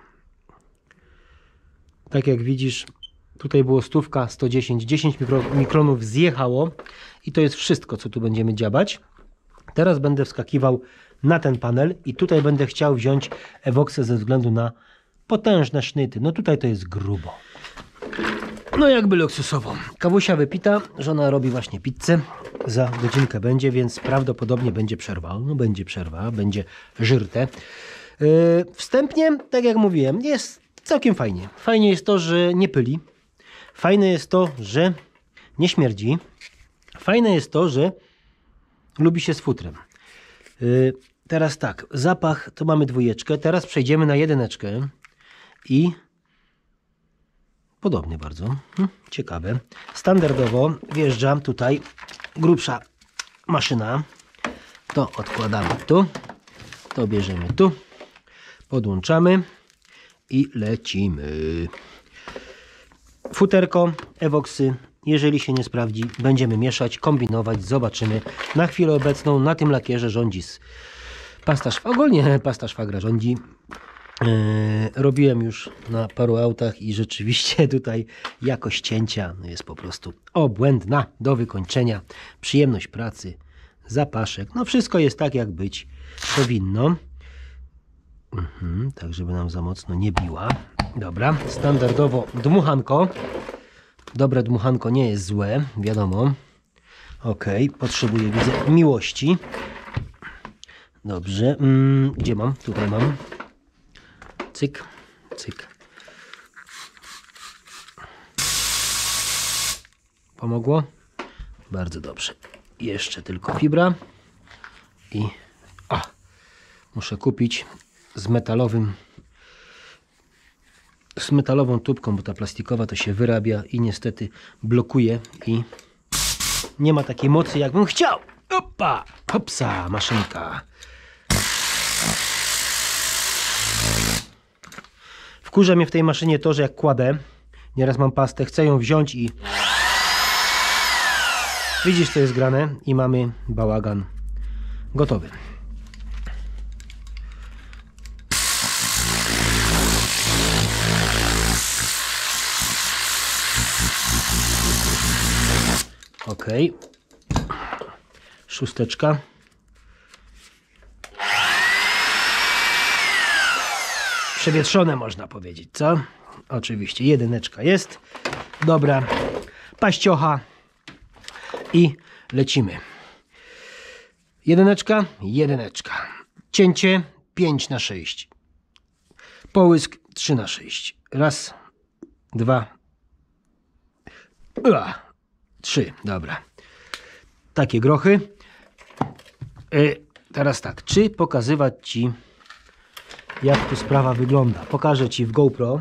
Tak jak widzisz, tutaj było stówka, sto dziesięć, dziesięć mikronów zjechało i to jest wszystko, co tu będziemy dziabać. Teraz będę wskakiwał na ten panel i tutaj będę chciał wziąć ewoksę ze względu na potężne sznyty. No tutaj to jest grubo. No jakby luksusowo. Kawusia wypita, żona robi właśnie pizzę. za godzinkę będzie, więc prawdopodobnie będzie przerwa. No będzie przerwa, będzie żyrte. Yy, wstępnie, tak jak mówiłem, jest całkiem fajnie. Fajnie jest to, że nie pyli. Fajne jest to, że nie śmierdzi. Fajne jest to, że lubi się z futrem. Yy, teraz tak, zapach to mamy dwójeczkę. Teraz przejdziemy na jedyneczkę i podobnie bardzo. Hm, ciekawe. Standardowo wjeżdża tutaj grubsza maszyna. To odkładamy tu. To bierzemy tu. Podłączamy i lecimy. Futerko, ewoksy. Jeżeli się nie sprawdzi, będziemy mieszać, kombinować, zobaczymy. Na chwilę obecną na tym lakierze rządzi pasta szwagra. Ogólnie pasta szwagra rządzi. Yy, robiłem już na paru autach i rzeczywiście tutaj jakość cięcia jest po prostu obłędna do wykończenia. Przyjemność pracy, zapaszek, no wszystko jest tak jak być powinno. Mhm, tak żeby nam za mocno nie biła. Dobra, standardowo dmuchanko. Dobre dmuchanko nie jest złe, wiadomo. Ok, potrzebuję, widzę, miłości. Dobrze, mm, gdzie mam? Tutaj mam. Cyk, cyk. Pomogło? Bardzo dobrze. Jeszcze tylko fibra. I a, muszę kupić z metalowym z metalową tubką, bo ta plastikowa to się wyrabia i niestety blokuje i nie ma takiej mocy, jakbym chciał. Opa! Hopsa, maszynka. Wkurza mnie w tej maszynie to, że jak kładę, nieraz mam pastę, chcę ją wziąć i widzisz, co jest grane i mamy bałagan gotowy. Ok. Szósteczka. Przewietrzone można powiedzieć, co? Oczywiście, jedyneczka jest. Dobra. Paściocha. I lecimy. Jedyneczka, jedyneczka. Cięcie pięć na sześć. Połysk trzy na sześć. Raz, dwa, ua, trzy. Dobra. Takie grochy. Yy, teraz tak, czy pokazywać Ci, jak tu sprawa wygląda? Pokażę Ci w GoPro.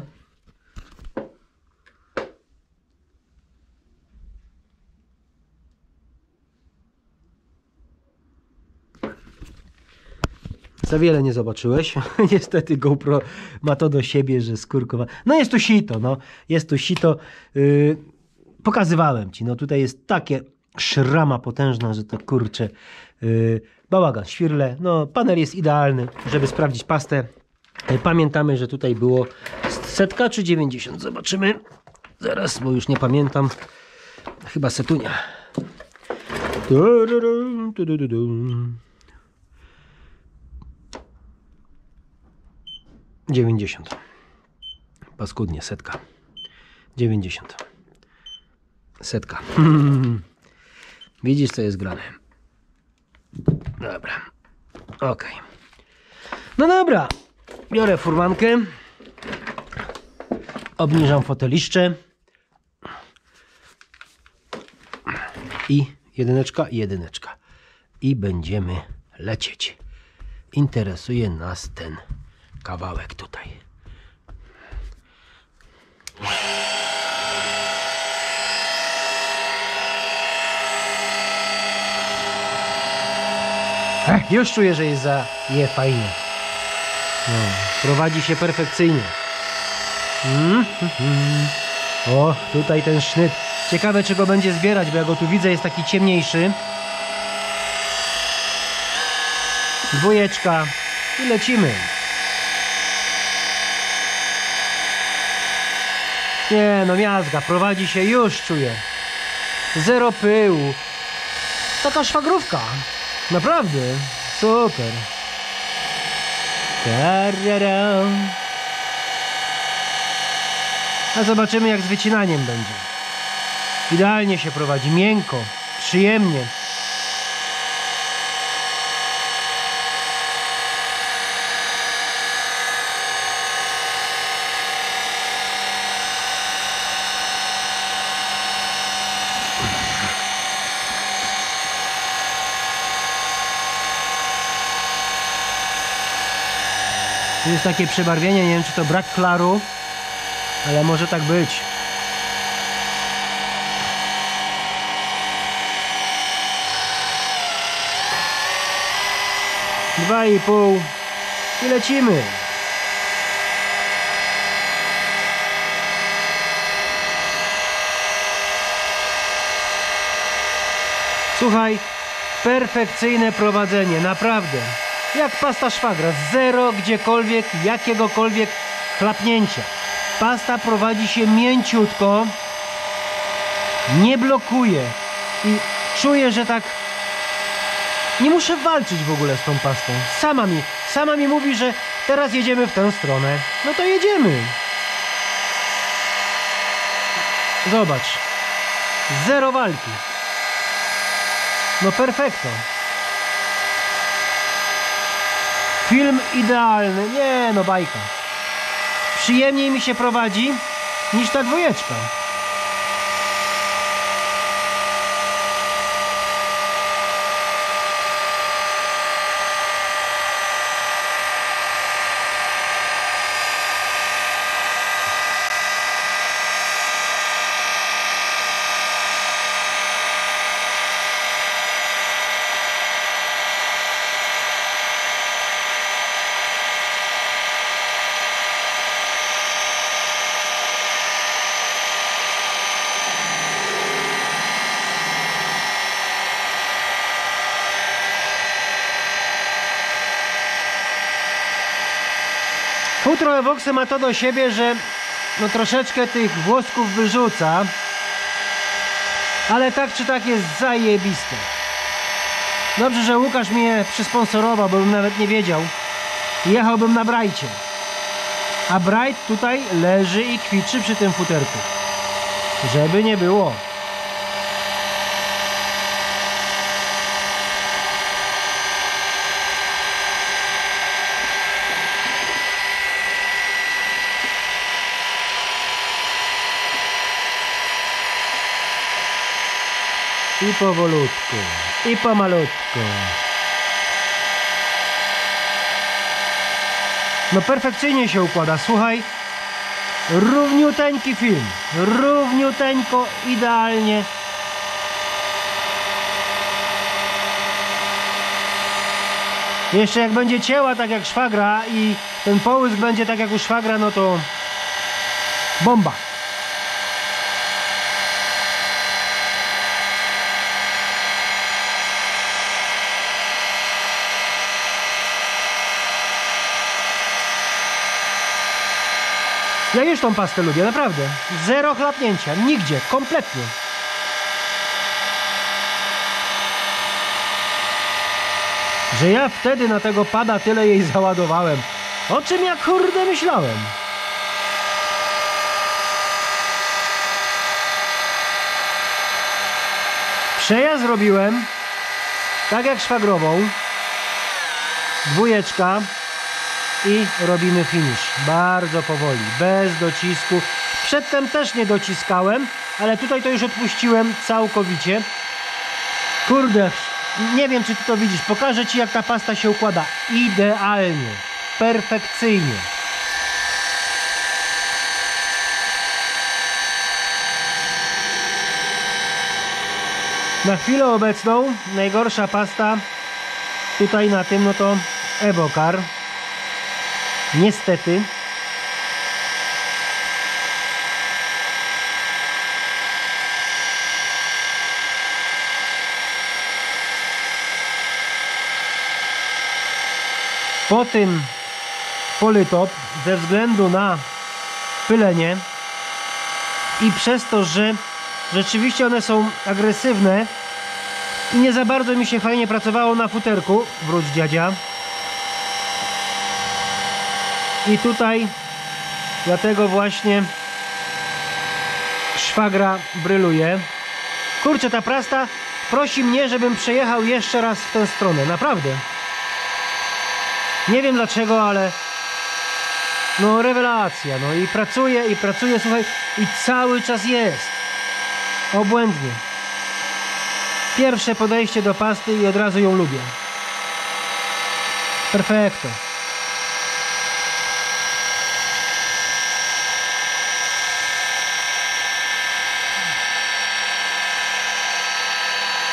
Za wiele nie zobaczyłeś. Niestety GoPro ma to do siebie, że skórkowa. No jest to sito, no. Jest to sito. Yy, pokazywałem Ci. No tutaj jest takie szrama potężna, że to kurczę. Yy, bałagan, świrle. No panel jest idealny, żeby sprawdzić pastę. Yy, pamiętamy, że tutaj było setka czy dziewięćdziesiąt. Zobaczymy. Zaraz, bo już nie pamiętam. Chyba setunia. dziewięćdziesiąt. Paskudnie, setka. dziewięćdziesiąt. Setka. Widzisz, co jest grane. Dobra. Ok. No dobra. Biorę furmankę. Obniżam foteliszcze. I jedyneczka, jedyneczka. I będziemy lecieć. Interesuje nas ten kawałek tutaj. Ech, już czuję, że jest za je fajnie. No, prowadzi się perfekcyjnie. Mm, mm, mm. O, tutaj ten sznyt. Ciekawe, czy go będzie zbierać, bo ja go tu widzę, jest taki ciemniejszy. Dwójeczka. I lecimy. Nie no, miazga, prowadzi się, już czuję. Zero pyłu. Taka szwagrówka. Naprawdę. Super. Tararam. A zobaczymy, jak z wycinaniem będzie. Idealnie się prowadzi, miękko, przyjemnie. Tu jest takie przebarwienie, nie wiem czy to brak klaru, ale może tak być. Dwa i pół i lecimy. Słuchaj, perfekcyjne prowadzenie, naprawdę. Jak pasta szwagra, zero gdziekolwiek, jakiegokolwiek chlapnięcia. Pasta prowadzi się mięciutko, nie blokuje i czuję, że tak nie muszę walczyć w ogóle z tą pastą. Sama mi, sama mi mówi, że teraz jedziemy w tę stronę. No to jedziemy. Zobacz, zero walki. No perfekto. Film idealny. Nie no, bajka. Przyjemniej mi się prowadzi niż ta dwójeczka. Futro Evoxy ma to do siebie, że no troszeczkę tych włosków wyrzuca, ale tak czy tak jest zajebiste. Dobrze, że Łukasz mnie przysponsorował, bo bym nawet nie wiedział. Jechałbym na Brajcie. A Bright tutaj leży i kwiczy przy tym futerku. Żeby nie było. I powolutku, i pomalutku. No perfekcyjnie się układa, słuchaj. Równiuteńki film. Równiuteńko, idealnie. Jeszcze jak będzie cięła tak jak szwagra i ten połysk będzie tak jak u szwagra, no to bomba. Ja już tą pastę lubię, naprawdę. Zero chlapnięcia, nigdzie, kompletnie. Że ja wtedy na tego pada tyle jej załadowałem. O czym ja kurde myślałem? Przejazd zrobiłem tak jak szwagrową. Dwójeczka. I robimy finish. Bardzo powoli, bez docisku. Przedtem też nie dociskałem, ale tutaj to już odpuściłem całkowicie. Kurde, nie wiem czy ty to widzisz. Pokażę ci jak ta pasta się układa. Idealnie, perfekcyjnie. Na chwilę obecną najgorsza pasta tutaj na tym no to Evocar. Niestety. Po tym Polytop ze względu na pylenie i przez to, że rzeczywiście one są agresywne i nie za bardzo mi się fajnie pracowało na futerku. Wróć dziadzia. I tutaj dlatego właśnie szwagra bryluje. Kurczę, ta pasta prosi mnie, żebym przejechał jeszcze raz w tę stronę. Naprawdę. Nie wiem dlaczego, ale no rewelacja. No i pracuje, i pracuje, słuchaj, i cały czas jest. Obłędnie. Pierwsze podejście do pasty i od razu ją lubię. Perfekto.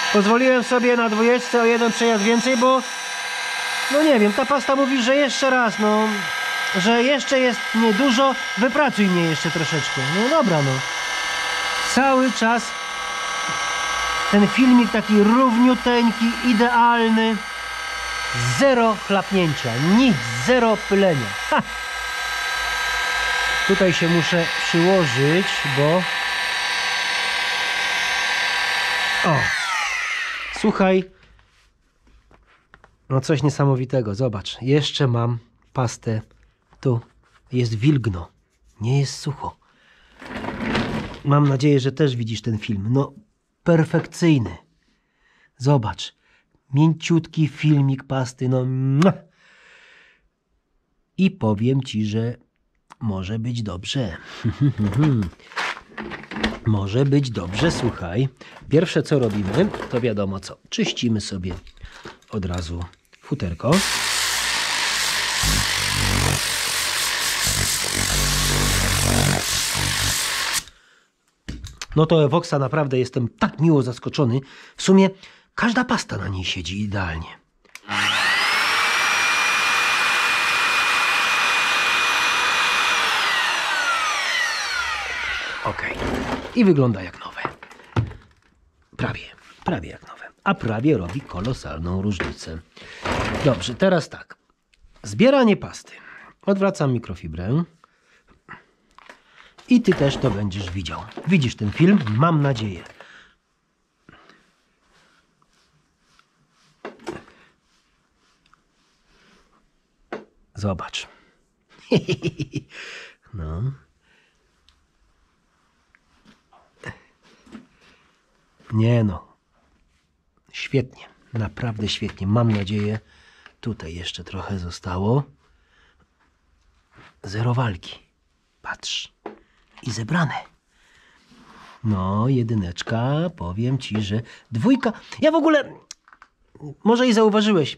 Pozwoliłem sobie na dwójeczce o jeden przejazd więcej, bo no nie wiem, ta pasta mówi, że jeszcze raz, no, że jeszcze jest niedużo, wypracuj mnie jeszcze troszeczkę. No dobra, no. Cały czas ten filmik taki równiuteńki, idealny. Zero chlapnięcia, nic, zero pylenia. Ha! Tutaj się muszę przyłożyć, bo... O! Słuchaj, no coś niesamowitego, zobacz, jeszcze mam pastę, tu jest wilgno, nie jest sucho. Mam nadzieję, że też widzisz ten film, no perfekcyjny. Zobacz, mięciutki filmik pasty, no mua. I powiem ci, że może być dobrze. Może być dobrze, słuchaj. Pierwsze co robimy, to wiadomo co. Czyścimy sobie od razu futerko. No to Evoxa naprawdę jestem tak miło zaskoczony. W sumie każda pasta na niej siedzi idealnie. Ok. I wygląda jak nowe. Prawie. Prawie jak nowe. A prawie robi kolosalną różnicę. Dobrze, teraz tak. Zbieranie pasty. Odwracam mikrofibrę. I ty też to będziesz widział. Widzisz ten film? Mam nadzieję. Zobacz. No. Nie no. Świetnie. Naprawdę świetnie. Mam nadzieję. Tutaj jeszcze trochę zostało. Zero walki. Patrz. I zebrane. No, jedyneczka. Powiem ci, że dwójka. Ja w ogóle... Może i zauważyłeś.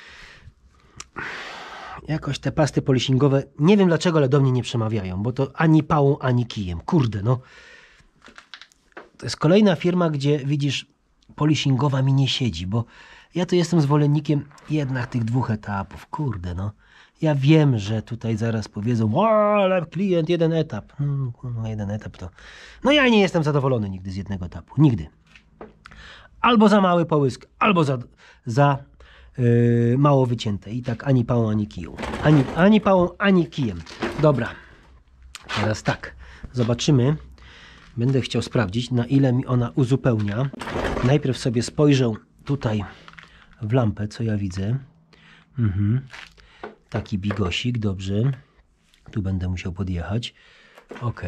Jakoś te pasty polisingowe, nie wiem dlaczego, ale do mnie nie przemawiają, bo to ani pałą, ani kijem. Kurde, no. To jest kolejna firma, gdzie widzisz, polisingowa mi nie siedzi, bo ja tu jestem zwolennikiem jednak tych dwóch etapów. Kurde, no. Ja wiem, że tutaj zaraz powiedzą, o, ale klient jeden etap. No, no, jeden etap to... No ja nie jestem zadowolony nigdy z jednego etapu. Nigdy. Albo za mały połysk, albo za... za Yy, mało wycięte i tak ani pałą, ani kiją. Ani, ani pałą, ani kijem. Dobra. Teraz tak. Zobaczymy. Będę chciał sprawdzić, na ile mi ona uzupełnia. Najpierw sobie spojrzę tutaj w lampę, co ja widzę. Mhm. Taki bigosik, dobrze. Tu będę musiał podjechać. Ok.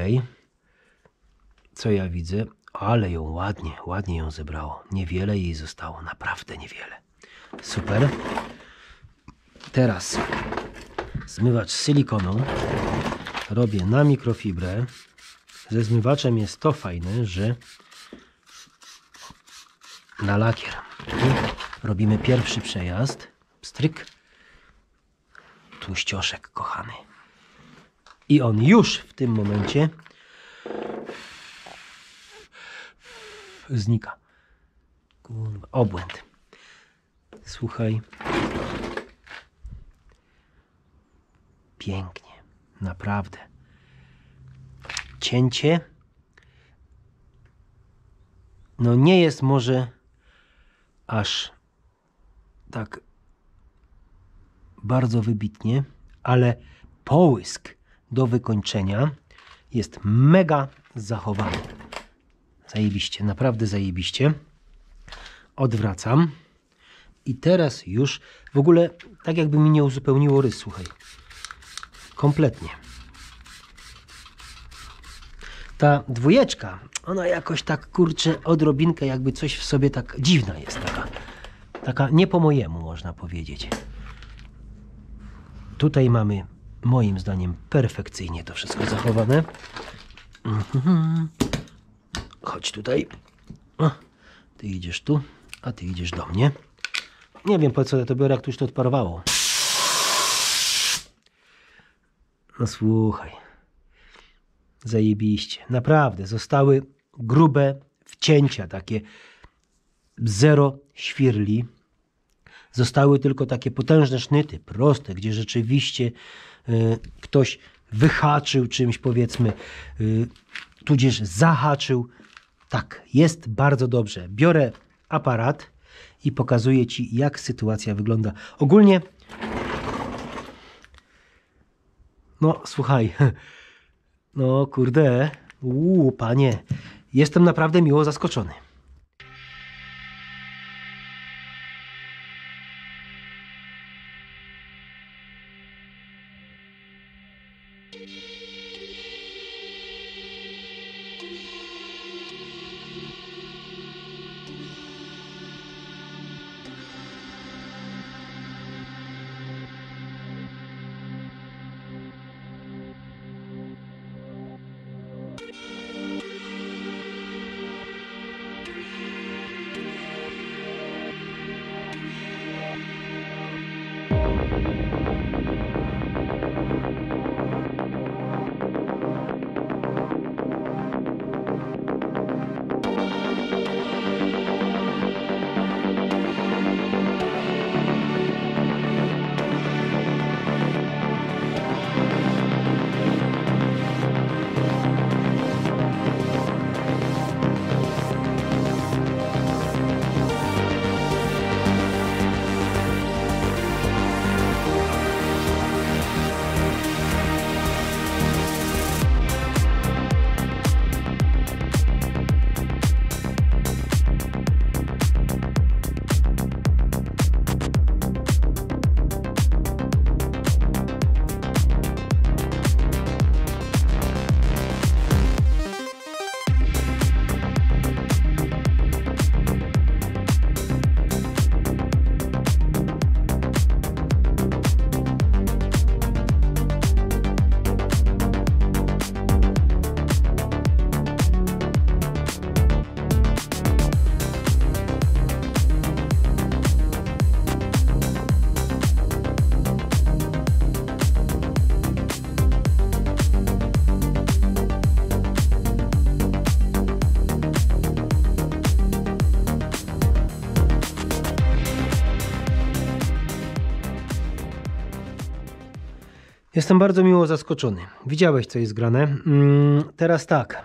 Co ja widzę? Ale ją ładnie, ładnie ją zebrało. Niewiele jej zostało, naprawdę niewiele. Super. Teraz zmywacz z silikoną robię na mikrofibrę. Ze zmywaczem jest to fajne, że na lakier robimy pierwszy przejazd. Pstryk. Tłuścioszek kochany. I on już w tym momencie znika. Kurwa, obłęd. Słuchaj. Pięknie. Naprawdę. Cięcie. No nie jest może aż tak bardzo wybitnie, ale połysk do wykończenia jest mega zachowany. Zajebiście. Naprawdę zajebiście. Odwracam. I teraz już w ogóle tak jakby mi nie uzupełniło rys, słuchaj. Kompletnie. Ta dwójeczka, ona jakoś tak kurczę odrobinkę jakby coś w sobie tak dziwna jest taka. Taka nie po mojemu można powiedzieć. Tutaj mamy moim zdaniem perfekcyjnie to wszystko zachowane. Chodź tutaj. O, ty idziesz tu, a ty idziesz do mnie. Nie wiem po co ja to biorę, jak tu już to odparowało. No słuchaj. Zajebiście. Naprawdę. Zostały grube wcięcia takie zero świrli. Zostały tylko takie potężne sznyty, proste, gdzie rzeczywiście y, ktoś wyhaczył czymś, powiedzmy, y, tudzież zahaczył. Tak, jest bardzo dobrze. Biorę aparat i pokazuję Ci, jak sytuacja wygląda. Ogólnie, no słuchaj, no kurde, uuu, panie, jestem naprawdę miło zaskoczony. Jestem bardzo miło zaskoczony. Widziałeś, co jest grane. Mm, teraz tak.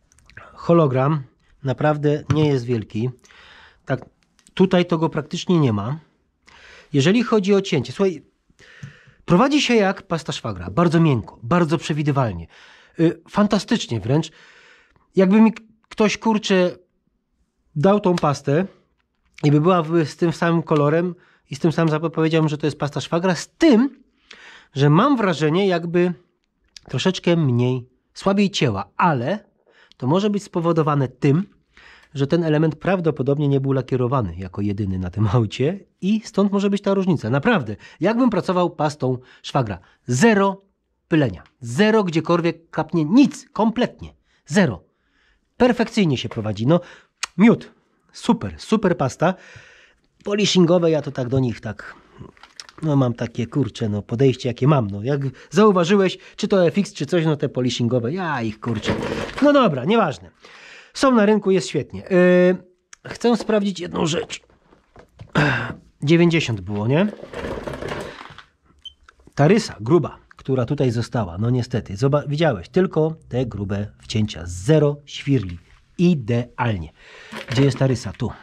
Hologram naprawdę nie jest wielki. Tak, tutaj to go praktycznie nie ma. Jeżeli chodzi o cięcie, słuchaj, prowadzi się jak pasta szwagra. Bardzo miękko, bardzo przewidywalnie. Yy, fantastycznie wręcz. Jakby mi ktoś, kurczę, dał tą pastę i by była z tym samym kolorem i z tym samym zapowiedziałem, powiedziałbym, że to jest pasta szwagra, z tym, że mam wrażenie, jakby troszeczkę mniej, słabiej cięła, ale to może być spowodowane tym, że ten element prawdopodobnie nie był lakierowany jako jedyny na tym aucie i stąd może być ta różnica. Naprawdę, jakbym pracował pastą szwagra, zero pylenia, zero gdziekolwiek kapnie, nic, kompletnie, zero. Perfekcyjnie się prowadzi, no miód, super, super pasta. Polishingowe, ja to tak do nich tak... No mam takie, kurcze, no podejście jakie mam, no jak zauważyłeś, czy to F X, czy coś, no te polishingowe, ja ich kurczę. No dobra, nieważne. Są na rynku, jest świetnie. Yy, chcę sprawdzić jedną rzecz. dziewięćdziesiąt było, nie? Ta rysa gruba, która tutaj została, no niestety, zobacz, widziałeś, tylko te grube wcięcia, zero świrli. Idealnie. Gdzie jest ta rysa? Tu.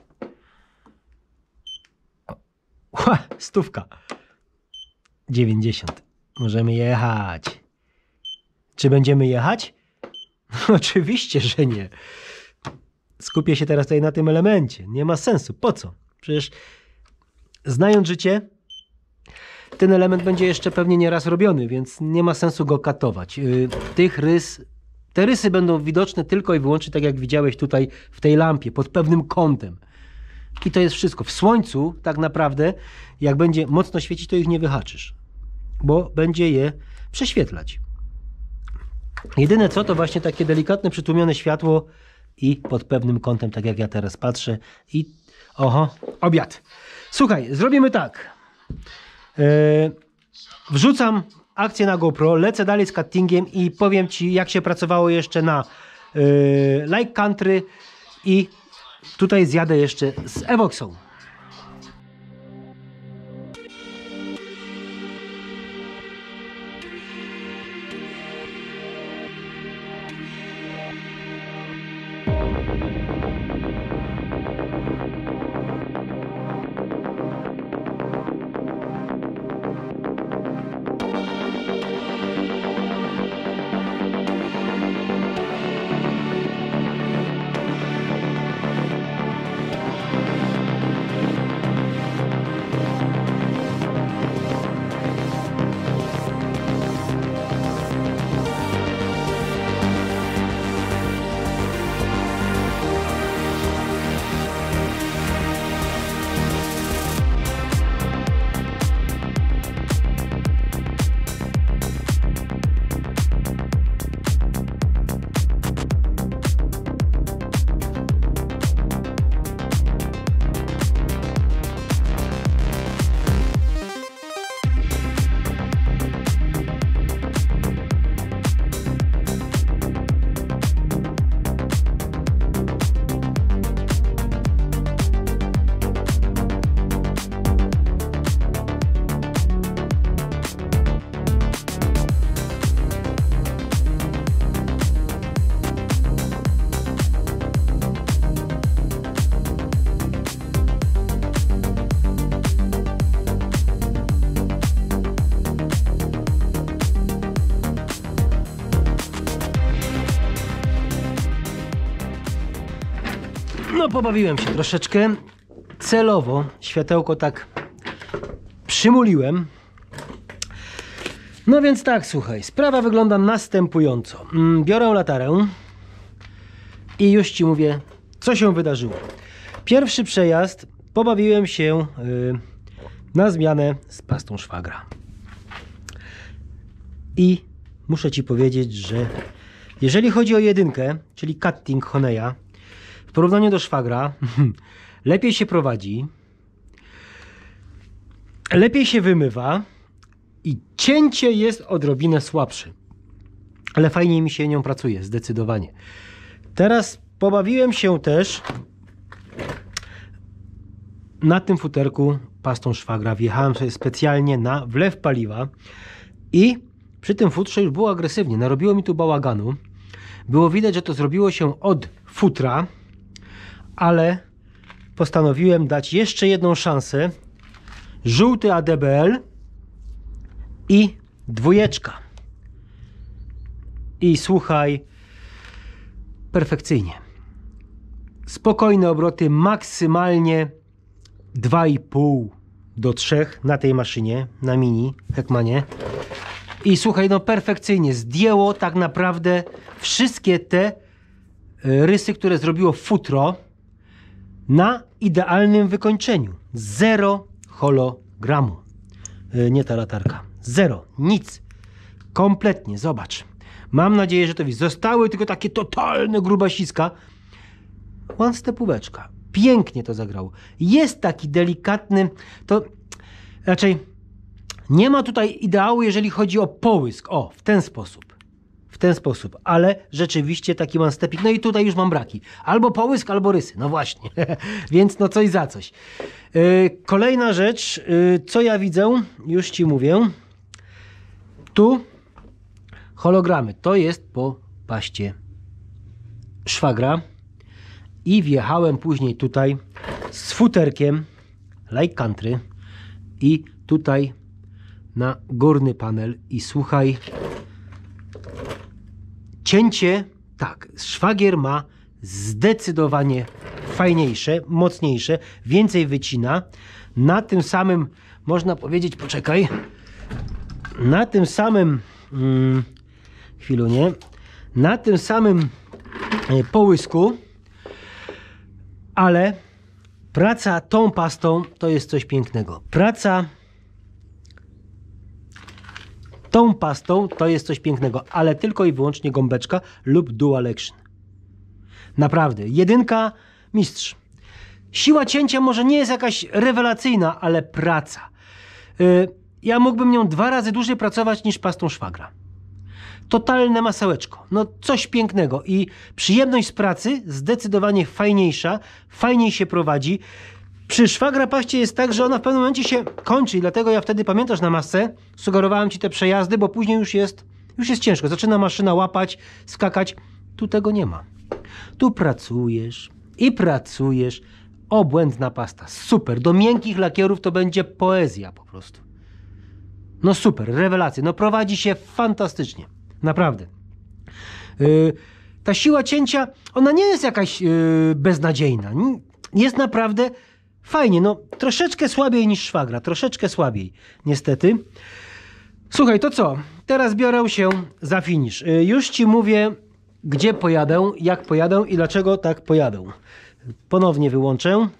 Ła, stówka. dziewięćdziesiąt. Możemy jechać. Czy będziemy jechać? Oczywiście, że nie. Skupię się teraz tutaj na tym elemencie. Nie ma sensu. Po co? Przecież znając życie, ten element będzie jeszcze pewnie nieraz robiony, więc nie ma sensu go katować. Yy, tych rys, te rysy będą widoczne tylko i wyłącznie tak jak widziałeś tutaj w tej lampie, pod pewnym kątem. I to jest wszystko. W słońcu tak naprawdę, jak będzie mocno świecić, to ich nie wyhaczysz, bo będzie je prześwietlać. Jedyne co, to właśnie takie delikatne, przytłumione światło i pod pewnym kątem, tak jak ja teraz patrzę. I oho, obiad. Słuchaj, zrobimy tak. Yy, wrzucam akcję na GoPro, lecę dalej z cuttingiem i powiem Ci, jak się pracowało jeszcze na yy, Like Country i tutaj zjadę jeszcze z Evoxą. No, pobawiłem się troszeczkę. Celowo światełko tak przymuliłem. No więc tak, słuchaj, sprawa wygląda następująco. Biorę latarę i już ci mówię, co się wydarzyło. Pierwszy przejazd pobawiłem się yy, na zmianę z pastą szwagra. I muszę ci powiedzieć, że jeżeli chodzi o jedynkę, czyli cutting Honeya, w porównaniu do szwagra lepiej się prowadzi, lepiej się wymywa i cięcie jest odrobinę słabsze. Ale fajniej mi się nią pracuje, zdecydowanie. Teraz pobawiłem się też na tym futerku pastą szwagra. Wjechałem sobie specjalnie na wlew paliwa i przy tym futrze już było agresywnie. Narobiło mi tu bałaganu. Było widać, że to zrobiło się od futra, ale postanowiłem dać jeszcze jedną szansę. Żółty A D B L i dwójeczka. I słuchaj, perfekcyjnie. Spokojne obroty, maksymalnie dwa i pół do trzech na tej maszynie, na mini Heckmanie. I słuchaj, no perfekcyjnie. Zdjęło tak naprawdę wszystkie te rysy, które zrobiło futro na idealnym wykończeniu. Zero hologramu. Nie ta latarka. Zero. Nic. Kompletnie. Zobacz. Mam nadzieję, że to widzisz. Zostały tylko takie totalne grubasiska. One stepóweczka. Pięknie to zagrało. Jest taki delikatny, to raczej nie ma tutaj ideału, jeżeli chodzi o połysk. O, w ten sposób. W ten sposób. Ale rzeczywiście taki one stepik. No i tutaj już mam braki. Albo połysk, albo rysy. No właśnie. Więc no coś za coś. Yy, kolejna rzecz. Yy, co ja widzę? Już ci mówię. Tu hologramy. To jest po paście szwagra. I wjechałem później tutaj z futerkiem Like Country i tutaj na górny panel i słuchaj, cięcie, tak, szwagier ma zdecydowanie fajniejsze, mocniejsze, więcej wycina. Na tym samym, można powiedzieć, poczekaj, na tym samym, hmm, chwilunie, na tym samym połysku, ale praca tą pastą to jest coś pięknego. Praca tą pastą to jest coś pięknego, ale tylko i wyłącznie gąbeczka lub dual action. Naprawdę, jedynka mistrz. Siła cięcia może nie jest jakaś rewelacyjna, ale praca. Yy, ja mógłbym nią dwa razy dłużej pracować niż pastą szwagra. totalne masełeczko. No coś pięknego i przyjemność z pracy zdecydowanie fajniejsza, fajniej się prowadzi. Przy szwagrapaście jest tak, że ona w pewnym momencie się kończy i dlatego ja wtedy, pamiętasz, na masce sugerowałem ci te przejazdy, bo później już jest, już jest ciężko. Zaczyna maszyna łapać, skakać. Tu tego nie ma. Tu pracujesz i pracujesz. Obłędna pasta. Super. Do miękkich lakierów to będzie poezja po prostu. No super, rewelacja. No prowadzi się fantastycznie. Naprawdę. Yy, ta siła cięcia, ona nie jest jakaś yy, beznadziejna. Jest naprawdę fajnie. No troszeczkę słabiej niż szwagra. Troszeczkę słabiej, niestety. Słuchaj, to co? Teraz biorę się za finisz. Yy, już ci mówię, gdzie pojadę, jak pojadę i dlaczego tak pojadę. Ponownie wyłączę.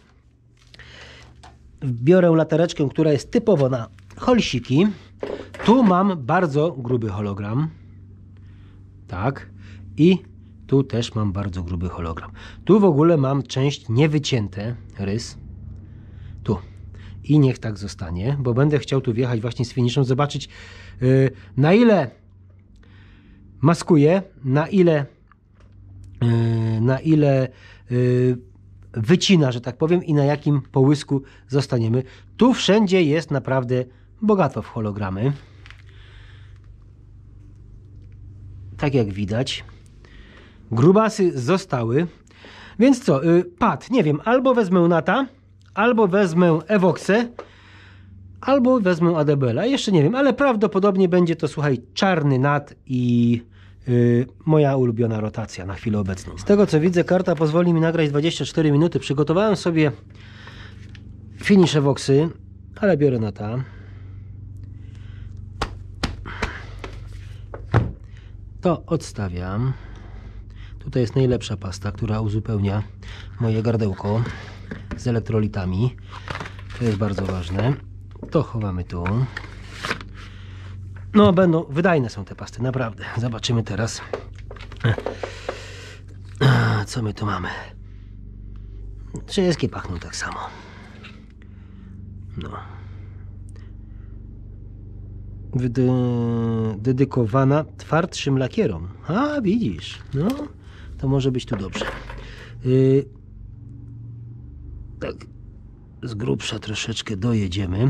Biorę latareczkę, która jest typowo na holsiki. Tu mam bardzo gruby hologram. Tak. I tu też mam bardzo gruby hologram. Tu w ogóle mam część niewycięte, rys. Tu. I niech tak zostanie, bo będę chciał tu wjechać właśnie z finiszem, zobaczyć yy, na ile maskuje, na ile yy, na ile yy, wycina, że tak powiem, i na jakim połysku zostaniemy. Tu wszędzie jest naprawdę bogato w hologramy. Tak jak widać. Grubasy zostały. Więc co? Yy, pad, nie wiem, albo wezmę Nata, albo wezmę Evoxę, albo wezmę A D B L a. Jeszcze nie wiem, ale prawdopodobnie będzie to, słuchaj, czarny Nat i yy, moja ulubiona rotacja na chwilę obecną. Z tego co widzę, karta pozwoli mi nagrać dwadzieścia cztery minuty. Przygotowałem sobie finish Evoxy, ale biorę Nata. To odstawiam. Tutaj jest najlepsza pasta, która uzupełnia moje gardełko z elektrolitami. To jest bardzo ważne. To chowamy tu. No, będą, wydajne są te pasty, naprawdę. Zobaczymy teraz, co my tu mamy. Wszystkie pachną tak samo. No. Wedy dedykowana twardszym lakierom. A, widzisz. No, to może być tu dobrze. Yy, tak, z grubsza troszeczkę dojedziemy.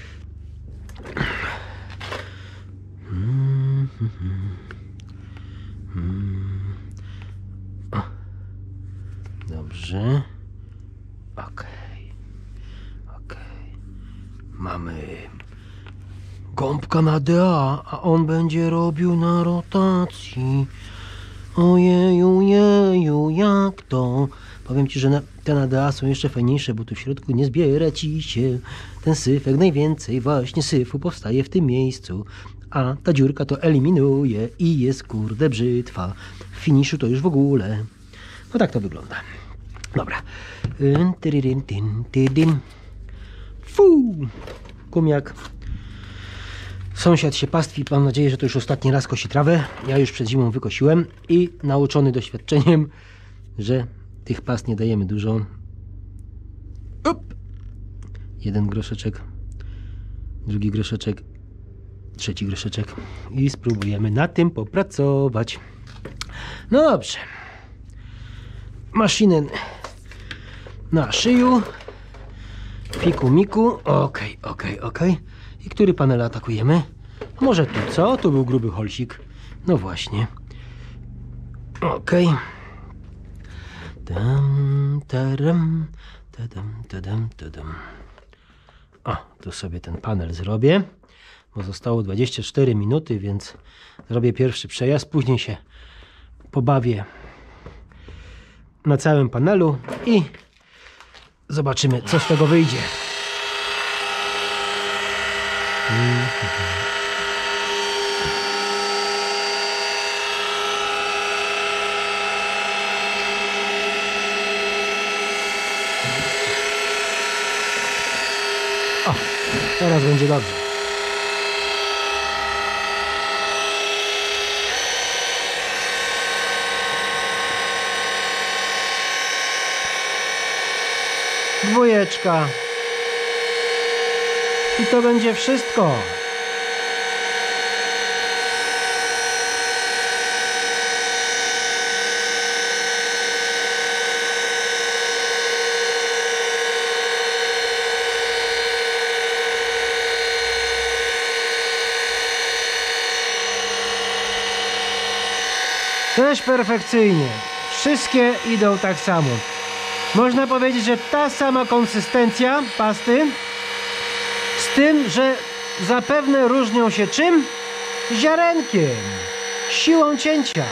Mm, mm, mm. O. Dobrze. Okej. Okej. Mamy gąbka na D A, a on będzie robił na rotacji. Ojeju, jeju, jak to? Powiem ci, że na, te na D A są jeszcze fajniejsze, bo tu w środku nie zbiera ci się ten syfek. Najwięcej właśnie syfu powstaje w tym miejscu, a ta dziurka to eliminuje i jest kurde brzytwa. W finiszu to już w ogóle. No tak to wygląda. Dobra. Fu! Gumiak. Sąsiad się pastwi, mam nadzieję, że to już ostatni raz kosi trawę. Ja już przed zimą wykosiłem i nauczony doświadczeniem, że tych past nie dajemy dużo. Up. Jeden groszeczek, drugi groszeczek, trzeci groszeczek i spróbujemy na tym popracować. No dobrze. Maszynę na szyju. Fiku miku. Okej, okej, okej. I który panel atakujemy? Może tu, co? Tu był gruby holsik. No właśnie. Okej. Tam, taram, tadam, tadam, tadam. O, tu sobie ten panel zrobię, bo zostało dwadzieścia cztery minuty, więc zrobię pierwszy przejazd. Później się pobawię na całym panelu i zobaczymy, co z tego wyjdzie. O, teraz będzie dobrze. Dwójeczka. I to będzie wszystko. Też perfekcyjnie. Wszystkie idą tak samo. Można powiedzieć, że ta sama konsystencja pasty, z tym, że zapewne różnią się czym? Ziarenkiem, siłą cięcia.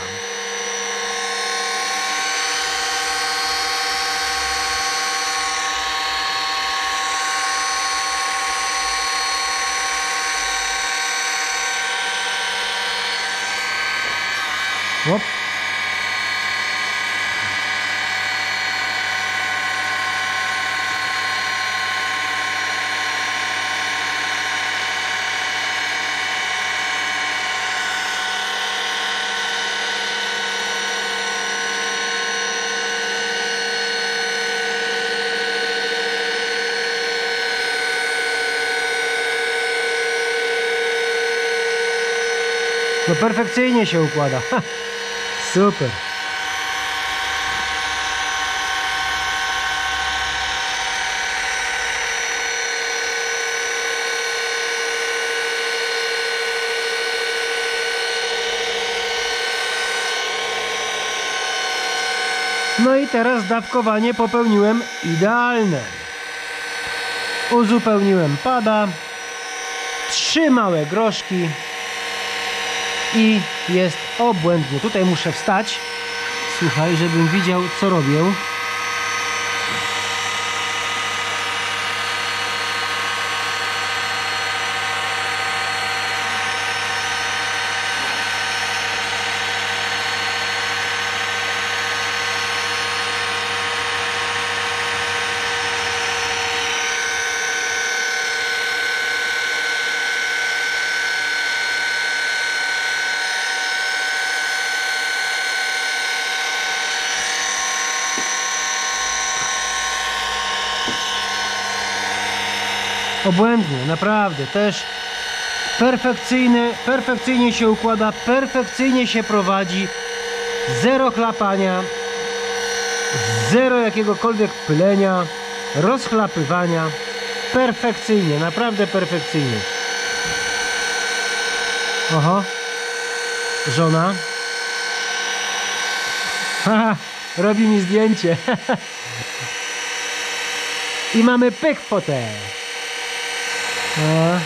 Op. No perfekcyjnie się układa. Ha, super. No i teraz dawkowanie popełniłem idealne. Uzupełniłem pada, trzy małe groszki i jest obłędnie. Tutaj muszę wstać, słuchaj, żebym widział, co robię. Obłędnie, naprawdę, też perfekcyjny, perfekcyjnie się układa, perfekcyjnie się prowadzi, zero chlapania, zero jakiegokolwiek pylenia, rozchlapywania, perfekcyjnie, naprawdę perfekcyjnie. Oho, żona, haha, robi mi zdjęcie i mamy pyk potem. No.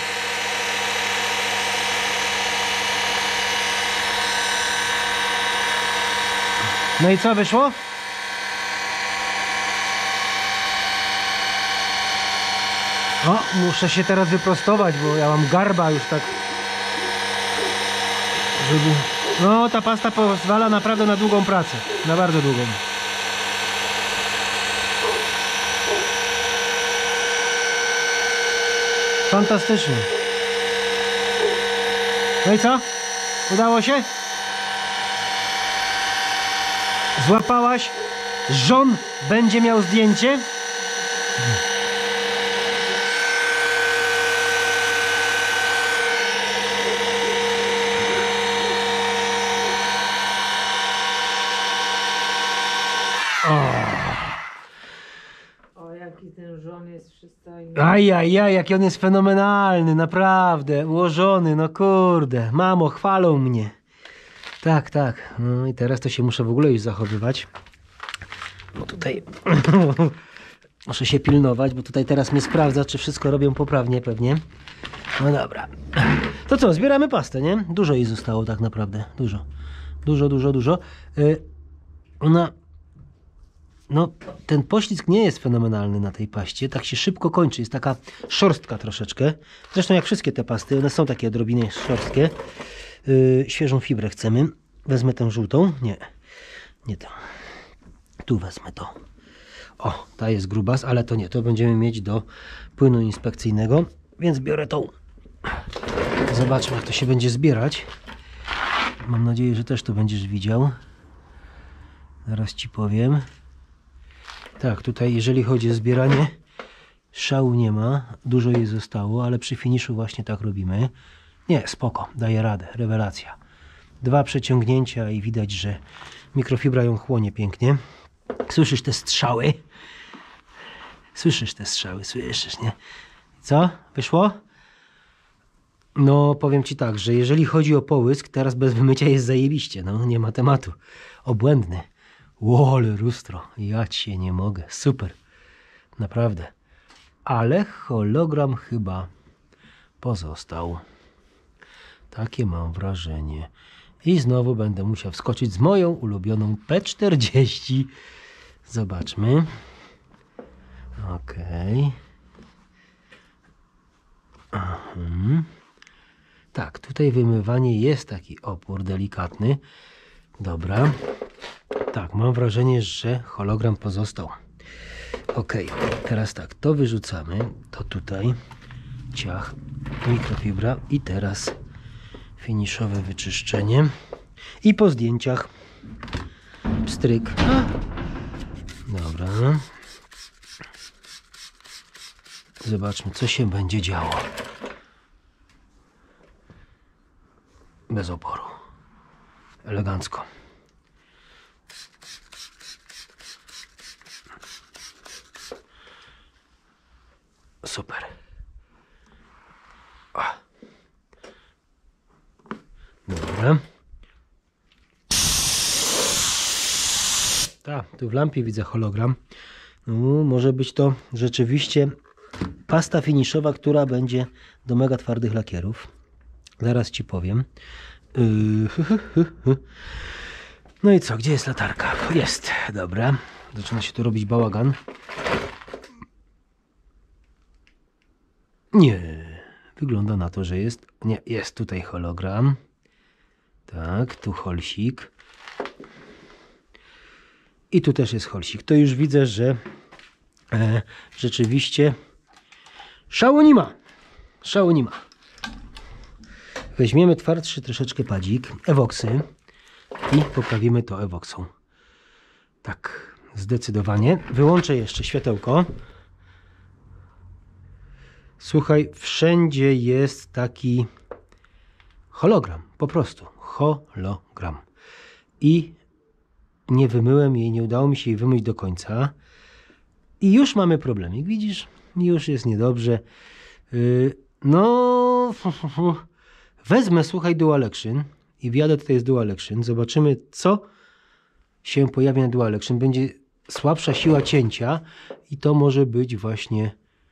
No i co wyszło? O, muszę się teraz wyprostować, bo ja mam garba już tak, żeby... No, ta pasta pozwala naprawdę na długą pracę, na bardzo długą. Fantastycznie. No i co? Udało się? Złapałaś? Żon będzie miał zdjęcie?
O, jaki ten żon jest przystojny.
Ajajaj, jaki on jest fenomenalny, naprawdę, ułożony, no kurde, mamo, chwalą mnie. Tak, tak, no i teraz to się muszę w ogóle już zachowywać, bo tutaj muszę się pilnować, bo tutaj teraz mnie sprawdza, czy wszystko robią poprawnie pewnie. No dobra, to co, zbieramy pastę, nie? Dużo jej zostało tak naprawdę, dużo, dużo, dużo, dużo. Yy, ona... No, ten poślizg nie jest fenomenalny na tej paście, tak się szybko kończy, jest taka szorstka troszeczkę. Zresztą jak wszystkie te pasty, one są takie odrobinę szorstkie. Yy, świeżą fibrę chcemy. Wezmę tę żółtą. Nie, nie tę. Tu wezmę to. O, ta jest grubas, ale to nie, to będziemy mieć do płynu inspekcyjnego, więc biorę tą. Zobaczmy, jak to się będzie zbierać. Mam nadzieję, że też to będziesz widział. Zaraz ci powiem. Tak, tutaj jeżeli chodzi o zbieranie, szału nie ma, dużo jej zostało, ale przy finiszu właśnie tak robimy. Nie, spoko, daje radę, rewelacja. Dwa przeciągnięcia i widać, że mikrofibra ją chłonie pięknie. Słyszysz te strzały? Słyszysz te strzały, słyszysz, nie? Co? Wyszło? No, powiem Ci tak, że jeżeli chodzi o połysk, teraz bez wymycia jest zajebiście. No, nie ma tematu. Obłędny. Łole, lustro. Ja Cię nie mogę. Super. Naprawdę. Ale hologram chyba pozostał. Takie mam wrażenie. I znowu będę musiał wskoczyć z moją ulubioną P czterdzieści. Zobaczmy. Okej. Okay. Tak, tutaj wymywanie jest taki opór delikatny. Dobra. Tak, mam wrażenie, że hologram pozostał. Ok, teraz tak, to wyrzucamy. To tutaj. Ciach, mikrofibra i teraz finiszowe wyczyszczenie. I po zdjęciach pstryk. Dobra. Zobaczmy, co się będzie działo. Bez oporu. Elegancko. Super. O. Dobra. Tak, tu w lampie widzę hologram. No, może być to rzeczywiście pasta finiszowa, która będzie do mega twardych lakierów. Zaraz Ci powiem. Yy, no i co? Gdzie jest latarka? Jest. Dobra. Zaczyna się tu robić bałagan. Nie. Wygląda na to, że jest... Nie, jest tutaj hologram. Tak, tu holsik. I tu też jest holsik. To już widzę, że e, rzeczywiście szału nie ma. Szału nie ma. Weźmiemy twardszy troszeczkę padzik, ewoksy i poprawimy to ewoksą. Tak, zdecydowanie. Wyłączę jeszcze światełko. Słuchaj, wszędzie jest taki hologram, po prostu hologram. I nie wymyłem jej, nie udało mi się jej wymyć do końca. I już mamy problemik, widzisz? Już jest niedobrze. Yy, no... Wezmę, słuchaj, Dual Action i wjadę tutaj z Dual Action. Zobaczymy, co się pojawi na Dual Action. Będzie słabsza siła cięcia i to może być właśnie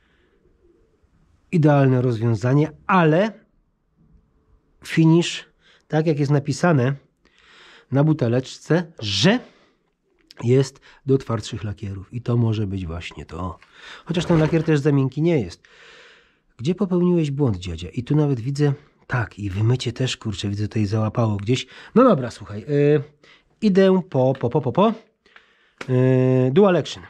idealne rozwiązanie, ale finish, tak jak jest napisane na buteleczce, że jest do twardszych lakierów i to może być właśnie to. Chociaż ten lakier też za miękki nie jest. Gdzie popełniłeś błąd, dziadzia? I tu nawet widzę, tak, i wymycie też, kurczę, widzę, tutaj załapało gdzieś. No dobra, słuchaj, yy, idę po, po, po, po, po. Yy, Dual Action.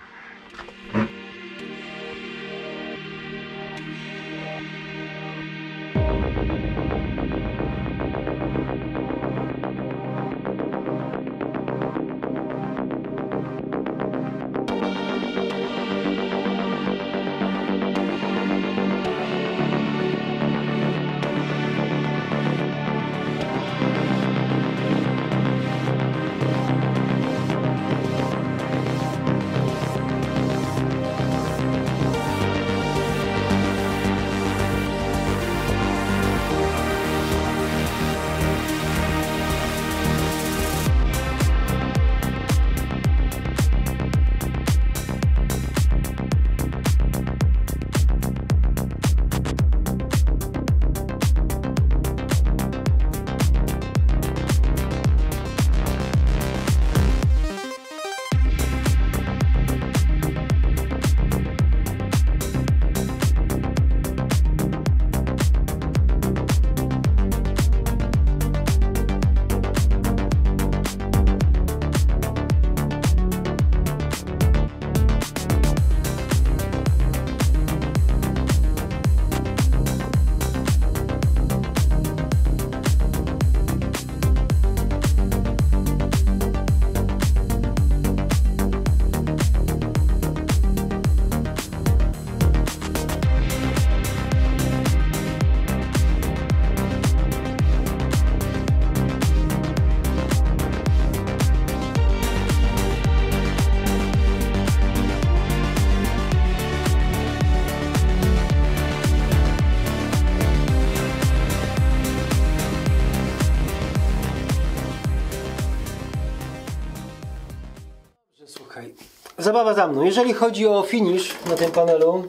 zabawa za mną. Jeżeli chodzi o finish na tym panelu,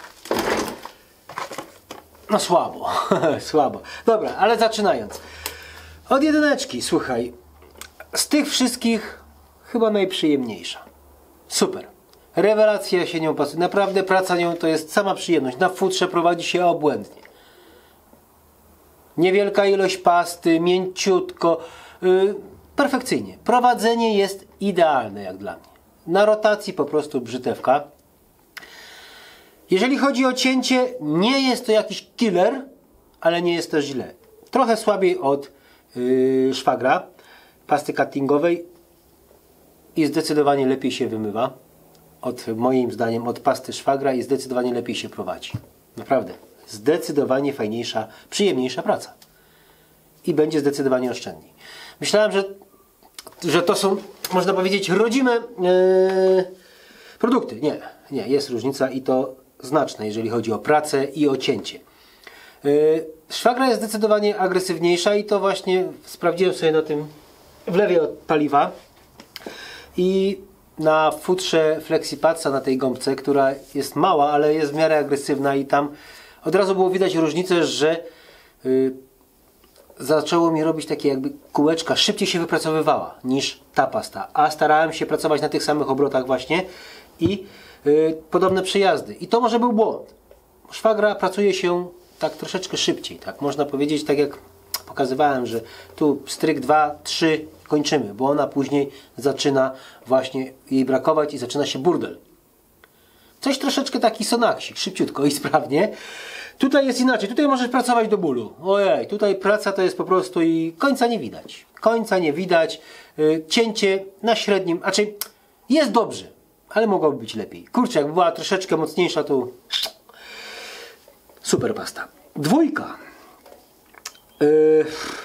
no słabo, słabo. Dobra, ale zaczynając. Od jedyneczki, słuchaj. Z tych wszystkich chyba najprzyjemniejsza. Super. Rewelacja się nią pasuje. Naprawdę praca nią to jest sama przyjemność. Na futrze prowadzi się obłędnie. Niewielka ilość pasty, mięciutko. Yy, perfekcyjnie. Prowadzenie jest idealne jak dla mnie. Na rotacji po prostu brzytewka. Jeżeli chodzi o cięcie, nie jest to jakiś killer, ale nie jest też źle. Trochę słabiej od yy, szwagra, pasty cuttingowej i zdecydowanie lepiej się wymywa. Od, moim zdaniem od pasty szwagra i zdecydowanie lepiej się prowadzi. Naprawdę. Zdecydowanie fajniejsza, przyjemniejsza praca. I będzie zdecydowanie oszczędniej. Myślałem, że, że to są, można powiedzieć, rodzime yy, produkty. Nie, nie, jest różnica i to znaczna, jeżeli chodzi o pracę i o cięcie. Yy, szwagra jest zdecydowanie agresywniejsza i to właśnie sprawdziłem sobie na tym wlewie od paliwa. I na futrze FlexiPadsa, na tej gąbce, która jest mała, ale jest w miarę agresywna i tam od razu było widać różnicę, że yy, zaczęło mi robić takie jakby kółeczka, szybciej się wypracowywała niż ta pasta. A starałem się pracować na tych samych obrotach właśnie i yy, podobne przejazdy. I to może był błąd. Szwagra pracuje się tak troszeczkę szybciej, tak można powiedzieć, tak jak pokazywałem, że tu stryk dwa, trzy kończymy, bo ona później zaczyna właśnie jej brakować i zaczyna się burdel. Coś troszeczkę taki sonaksik, szybciutko i sprawnie. Tutaj jest inaczej, tutaj możesz pracować do bólu. Ojej, tutaj praca to jest po prostu i końca nie widać. Końca nie widać. Yy, cięcie na średnim, znaczy jest dobrze, ale mogłoby być lepiej. Kurczę, jakby była troszeczkę mocniejsza, to super pasta. Dwójka. Yy...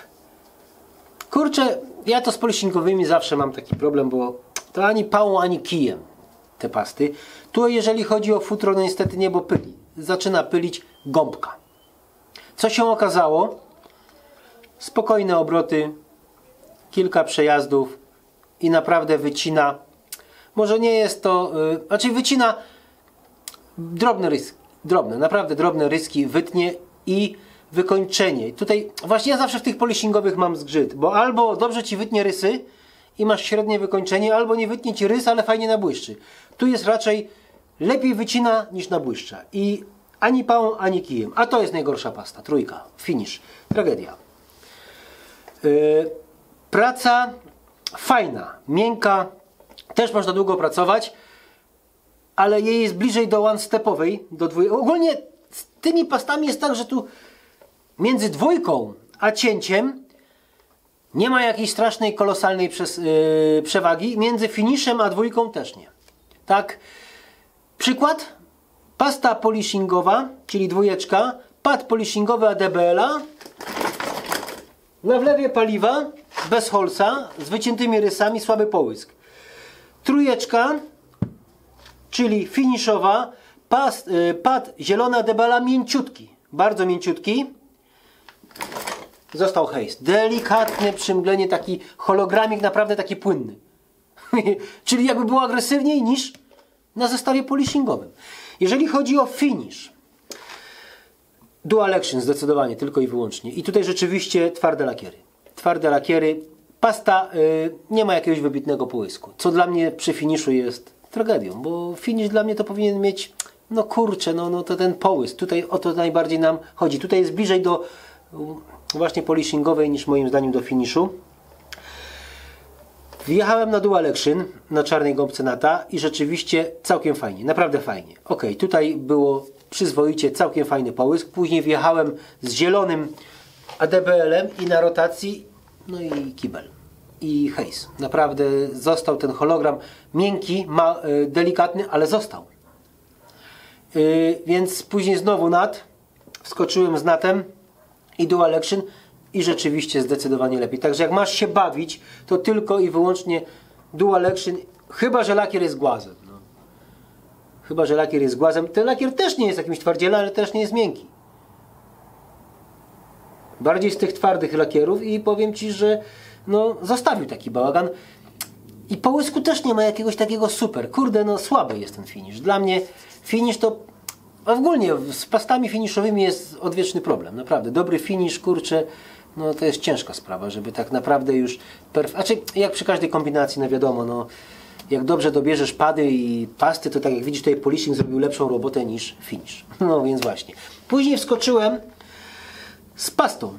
Kurczę, ja to z polisingowymi zawsze mam taki problem, bo to ani pałą, ani kijem te pasty. Tu jeżeli chodzi o futro, no niestety nie, bo pyli. Zaczyna pylić gąbka. Co się okazało? Spokojne obroty, kilka przejazdów i naprawdę wycina. Może nie jest to, yy, znaczy wycina drobne ryski, drobne, naprawdę drobne ryski, wytnie i wykończenie. Tutaj właśnie ja zawsze w tych polisingowych mam zgrzyt, bo albo dobrze ci wytnie rysy i masz średnie wykończenie, albo nie wytnie ci rys, ale fajnie nabłyszczy. Tu jest raczej lepiej wycina niż nabłyszcza. I ani pałą, ani kijem. A to jest najgorsza pasta. Trójka. Finish. Tragedia. Yy, praca fajna, miękka. Też można długo pracować, ale jej jest bliżej do one-stepowej. Do dwój... Ogólnie z tymi pastami jest tak, że tu między dwójką a cięciem nie ma jakiejś strasznej, kolosalnej przes, yy, przewagi. Między finishem a dwójką też nie. Tak. Przykład. Pasta polishingowa, czyli dwójeczka. Pad polishingowy A D B L A. Na wlewie paliwa, bez holca, z wyciętymi rysami, słaby połysk. Trójeczka, czyli finiszowa. Past, yy, pad zielony A D B L A mięciutki. Bardzo mięciutki. Został hejs. Delikatne przymglenie, taki hologramik, naprawdę taki płynny. Czyli jakby było agresywniej niż na zestawie polishingowym. Jeżeli chodzi o finish, Dual Action zdecydowanie, tylko i wyłącznie. I tutaj rzeczywiście twarde lakiery. Twarde lakiery. Pasta yy, nie ma jakiegoś wybitnego połysku. Co dla mnie przy finiszu jest tragedią, bo finish dla mnie to powinien mieć, no kurczę, no, no to ten połysk. Tutaj o to najbardziej nam chodzi. Tutaj jest bliżej do właśnie polishingowej niż moim zdaniem do finiszu. Wjechałem na Dual Action na czarnej gąbce Nata i rzeczywiście całkiem fajnie, naprawdę fajnie. Ok, tutaj było przyzwoicie, całkiem fajny połysk. Później wjechałem z zielonym A D B L-em i na rotacji, no i kibel. I hejs. Naprawdę został ten hologram miękki, ma, y, delikatny, ale został. Y, więc później znowu Nat, wskoczyłem z Natem i Dual Action i rzeczywiście zdecydowanie lepiej. Także jak masz się bawić, to tylko i wyłącznie Dual Action, chyba że lakier jest głazem. No. Chyba że lakier jest głazem. Ten lakier też nie jest jakimś twardzielem, ale też nie jest miękki. Bardziej z tych twardych lakierów i powiem Ci, że no, zostawił taki bałagan. I połysku też nie ma jakiegoś takiego super. Kurde, no słaby jest ten finish. Dla mnie finish to... A ogólnie z pastami finiszowymi jest odwieczny problem. Naprawdę. Dobry finish, kurczę, no to jest ciężka sprawa, żeby tak naprawdę już... Perf... Znaczy, jak przy każdej kombinacji, no wiadomo, no... Jak dobrze dobierzesz pady i pasty, to tak jak widzisz, tutaj polishing zrobił lepszą robotę niż finish. No więc właśnie. Później wskoczyłem z pastą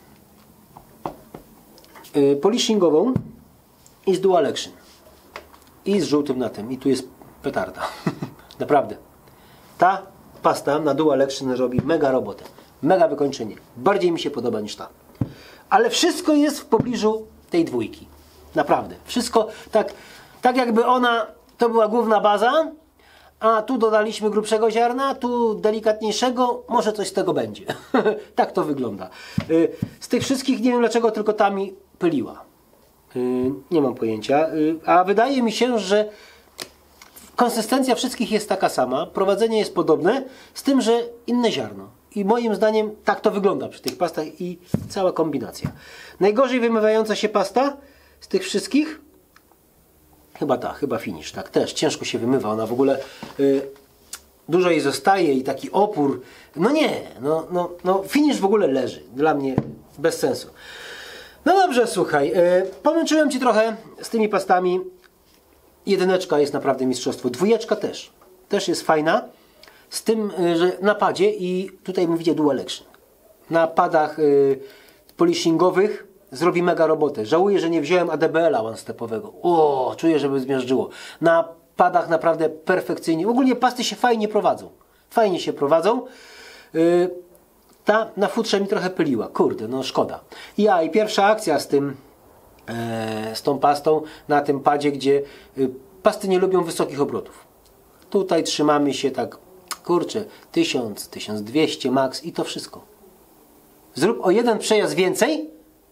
yy, polishingową i z Dual Action. I z żółtym natem. I tu jest petarda. Naprawdę. Ta pasta na Dual Action robi mega robotę. Mega wykończenie. Bardziej mi się podoba niż ta. Ale wszystko jest w pobliżu tej dwójki. Naprawdę. Wszystko tak, tak jakby ona to była główna baza, a tu dodaliśmy grubszego ziarna, tu delikatniejszego, może coś z tego będzie. Tak to wygląda. Z tych wszystkich nie wiem dlaczego tylko ta mi pyliła. Nie mam pojęcia. A wydaje mi się, że konsystencja wszystkich jest taka sama, prowadzenie jest podobne, z tym, że inne ziarno. I moim zdaniem tak to wygląda przy tych pastach i cała kombinacja. Najgorzej wymywająca się pasta z tych wszystkich? Chyba ta, chyba finish, tak, też ciężko się wymywa, ona w ogóle y, dużo jej zostaje i taki opór, no nie, no, no, no finish w ogóle leży, dla mnie bez sensu. No dobrze, słuchaj, y, pomęczyłem Ci trochę z tymi pastami, jedyneczka jest naprawdę mistrzostwo, dwójeczka też, też jest fajna, z tym, y, że na padzie i tutaj mówicie Dual Action, na padach y, polishingowych zrobi mega robotę. Żałuję, że nie wziąłem A D B L-a one-stepowego. O, czuję, żeby zmiażdżyło. Na padach naprawdę perfekcyjnie. Ogólnie pasty się fajnie prowadzą. Fajnie się prowadzą. Yy, ta na futrze mi trochę pyliła. Kurde, no szkoda. Ja i pierwsza akcja z tym, e, z tą pastą na tym padzie, gdzie y, pasty nie lubią wysokich obrotów. Tutaj trzymamy się tak, kurczę, tysiąc, tysiąc dwieście max i to wszystko. Zrób o jeden przejazd więcej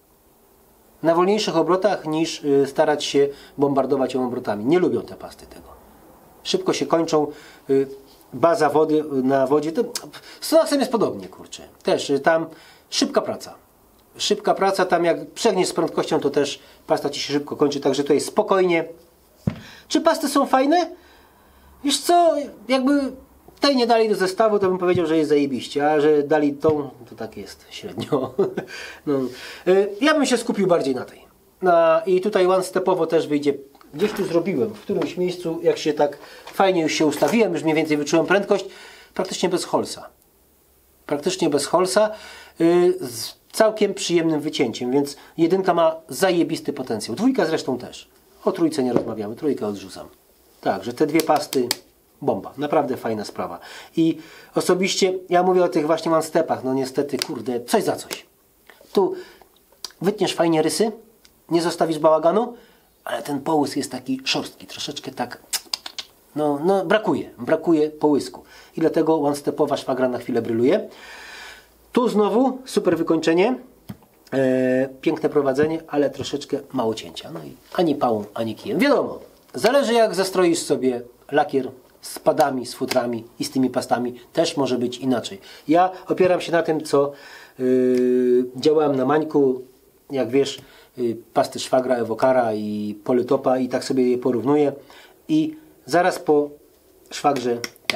na wolniejszych obrotach niż y, starać się bombardować ją obrotami. Nie lubią te pasty tego. Szybko się kończą. Y, baza wody na wodzie. To, z Sonaxem jest podobnie, kurczę. Też y, tam szybka praca. Szybka praca, tam jak przegniesz z prędkością, to też pasta Ci się szybko kończy. Także tutaj spokojnie. Czy pasty są fajne? Wiesz co, jakby tej nie dali do zestawu, to bym powiedział, że jest zajebiście, a że dali tą, to tak jest średnio. No. Ja bym się skupił bardziej na tej. Na, I tutaj one-stepowo też wyjdzie. Gdzieś tu zrobiłem, w którymś miejscu, jak się tak fajnie już się ustawiłem, już mniej więcej wyczułem prędkość, praktycznie bez holsa. Praktycznie bez holsa, yy, z całkiem przyjemnym wycięciem, więc jedynka ma zajebisty potencjał. Dwójka zresztą też. O trójce nie rozmawiamy, trójkę odrzucam. Także te dwie pasty, bomba. Naprawdę fajna sprawa. I osobiście, ja mówię o tych właśnie one-stepach, no niestety, kurde, coś za coś. Tu wytniesz fajnie rysy, nie zostawisz bałaganu, ale ten połysk jest taki szorstki, troszeczkę tak, no, no brakuje, brakuje połysku. I dlatego one-stepowa szwagra na chwilę bryluje. Tu znowu super wykończenie, e, piękne prowadzenie, ale troszeczkę mało cięcia. No i ani pałą, ani kijem. Wiadomo, zależy jak zastroisz sobie lakier z padami, z futrami i z tymi pastami, też może być inaczej. Ja opieram się na tym, co yy, działałem na Mańku, jak wiesz, yy, pasty szwagra, Ewokara i Polytopa i tak sobie je porównuję i zaraz po szwagrze te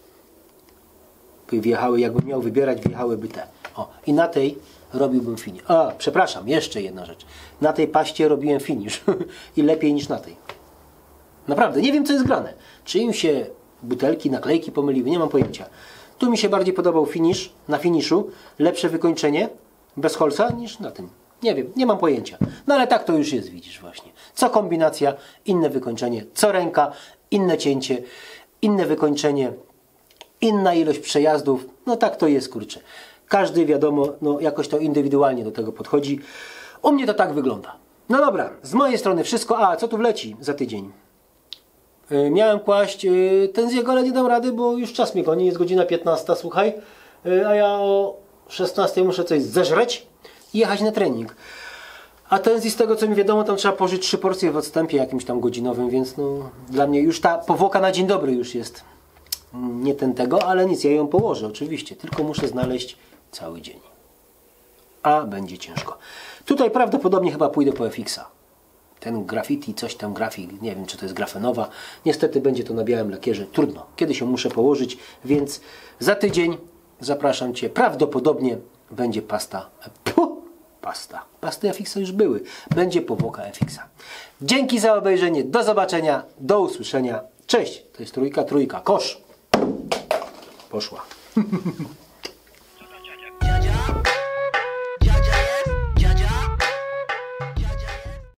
by wjechały, jakbym miał wybierać, wjechałyby te. O, i na tej robiłbym finish. A, przepraszam, jeszcze jedna rzecz. Na tej paście robiłem finish i lepiej niż na tej. Naprawdę, nie wiem co jest grane. Czy im się butelki, naklejki pomyliły, nie mam pojęcia. Tu mi się bardziej podobał finish, na finiszu, lepsze wykończenie, bez holsa niż na tym. Nie wiem, nie mam pojęcia. No ale tak to już jest, widzisz właśnie. Co kombinacja, inne wykończenie, co ręka, inne cięcie, inne wykończenie, inna ilość przejazdów. No tak to jest, kurczę. Każdy, wiadomo, no jakoś to indywidualnie do tego podchodzi. U mnie to tak wygląda. No dobra, z mojej strony wszystko. A, co tu wleci za tydzień? Yy, miałem kłaść yy, ten zjeg, ale nie dam rady, bo już czas mnie goni. Jest godzina piętnasta, słuchaj. Yy, a ja o szesnastej muszę coś zeżreć i jechać na trening. A ten z tego, co mi wiadomo, tam trzeba pożyć trzy porcje w odstępie jakimś tam godzinowym, więc no dla mnie już ta powłoka na dzień dobry już jest nie ten tego, ale nic, ja ją położę oczywiście, tylko muszę znaleźć cały dzień. A będzie ciężko. Tutaj prawdopodobnie chyba pójdę po F X a. ten graffiti, coś tam grafik, nie wiem czy to jest grafenowa. Niestety będzie to na białym lakierze. Trudno. Kiedyś ją muszę położyć, więc za tydzień zapraszam Cię. Prawdopodobnie będzie pasta. Puh, pasta. Pasty F X a już były. Będzie powłoka F X a. Dzięki za obejrzenie. Do zobaczenia. Do usłyszenia. Cześć. To jest trójka, trójka. Kosz. Poszła.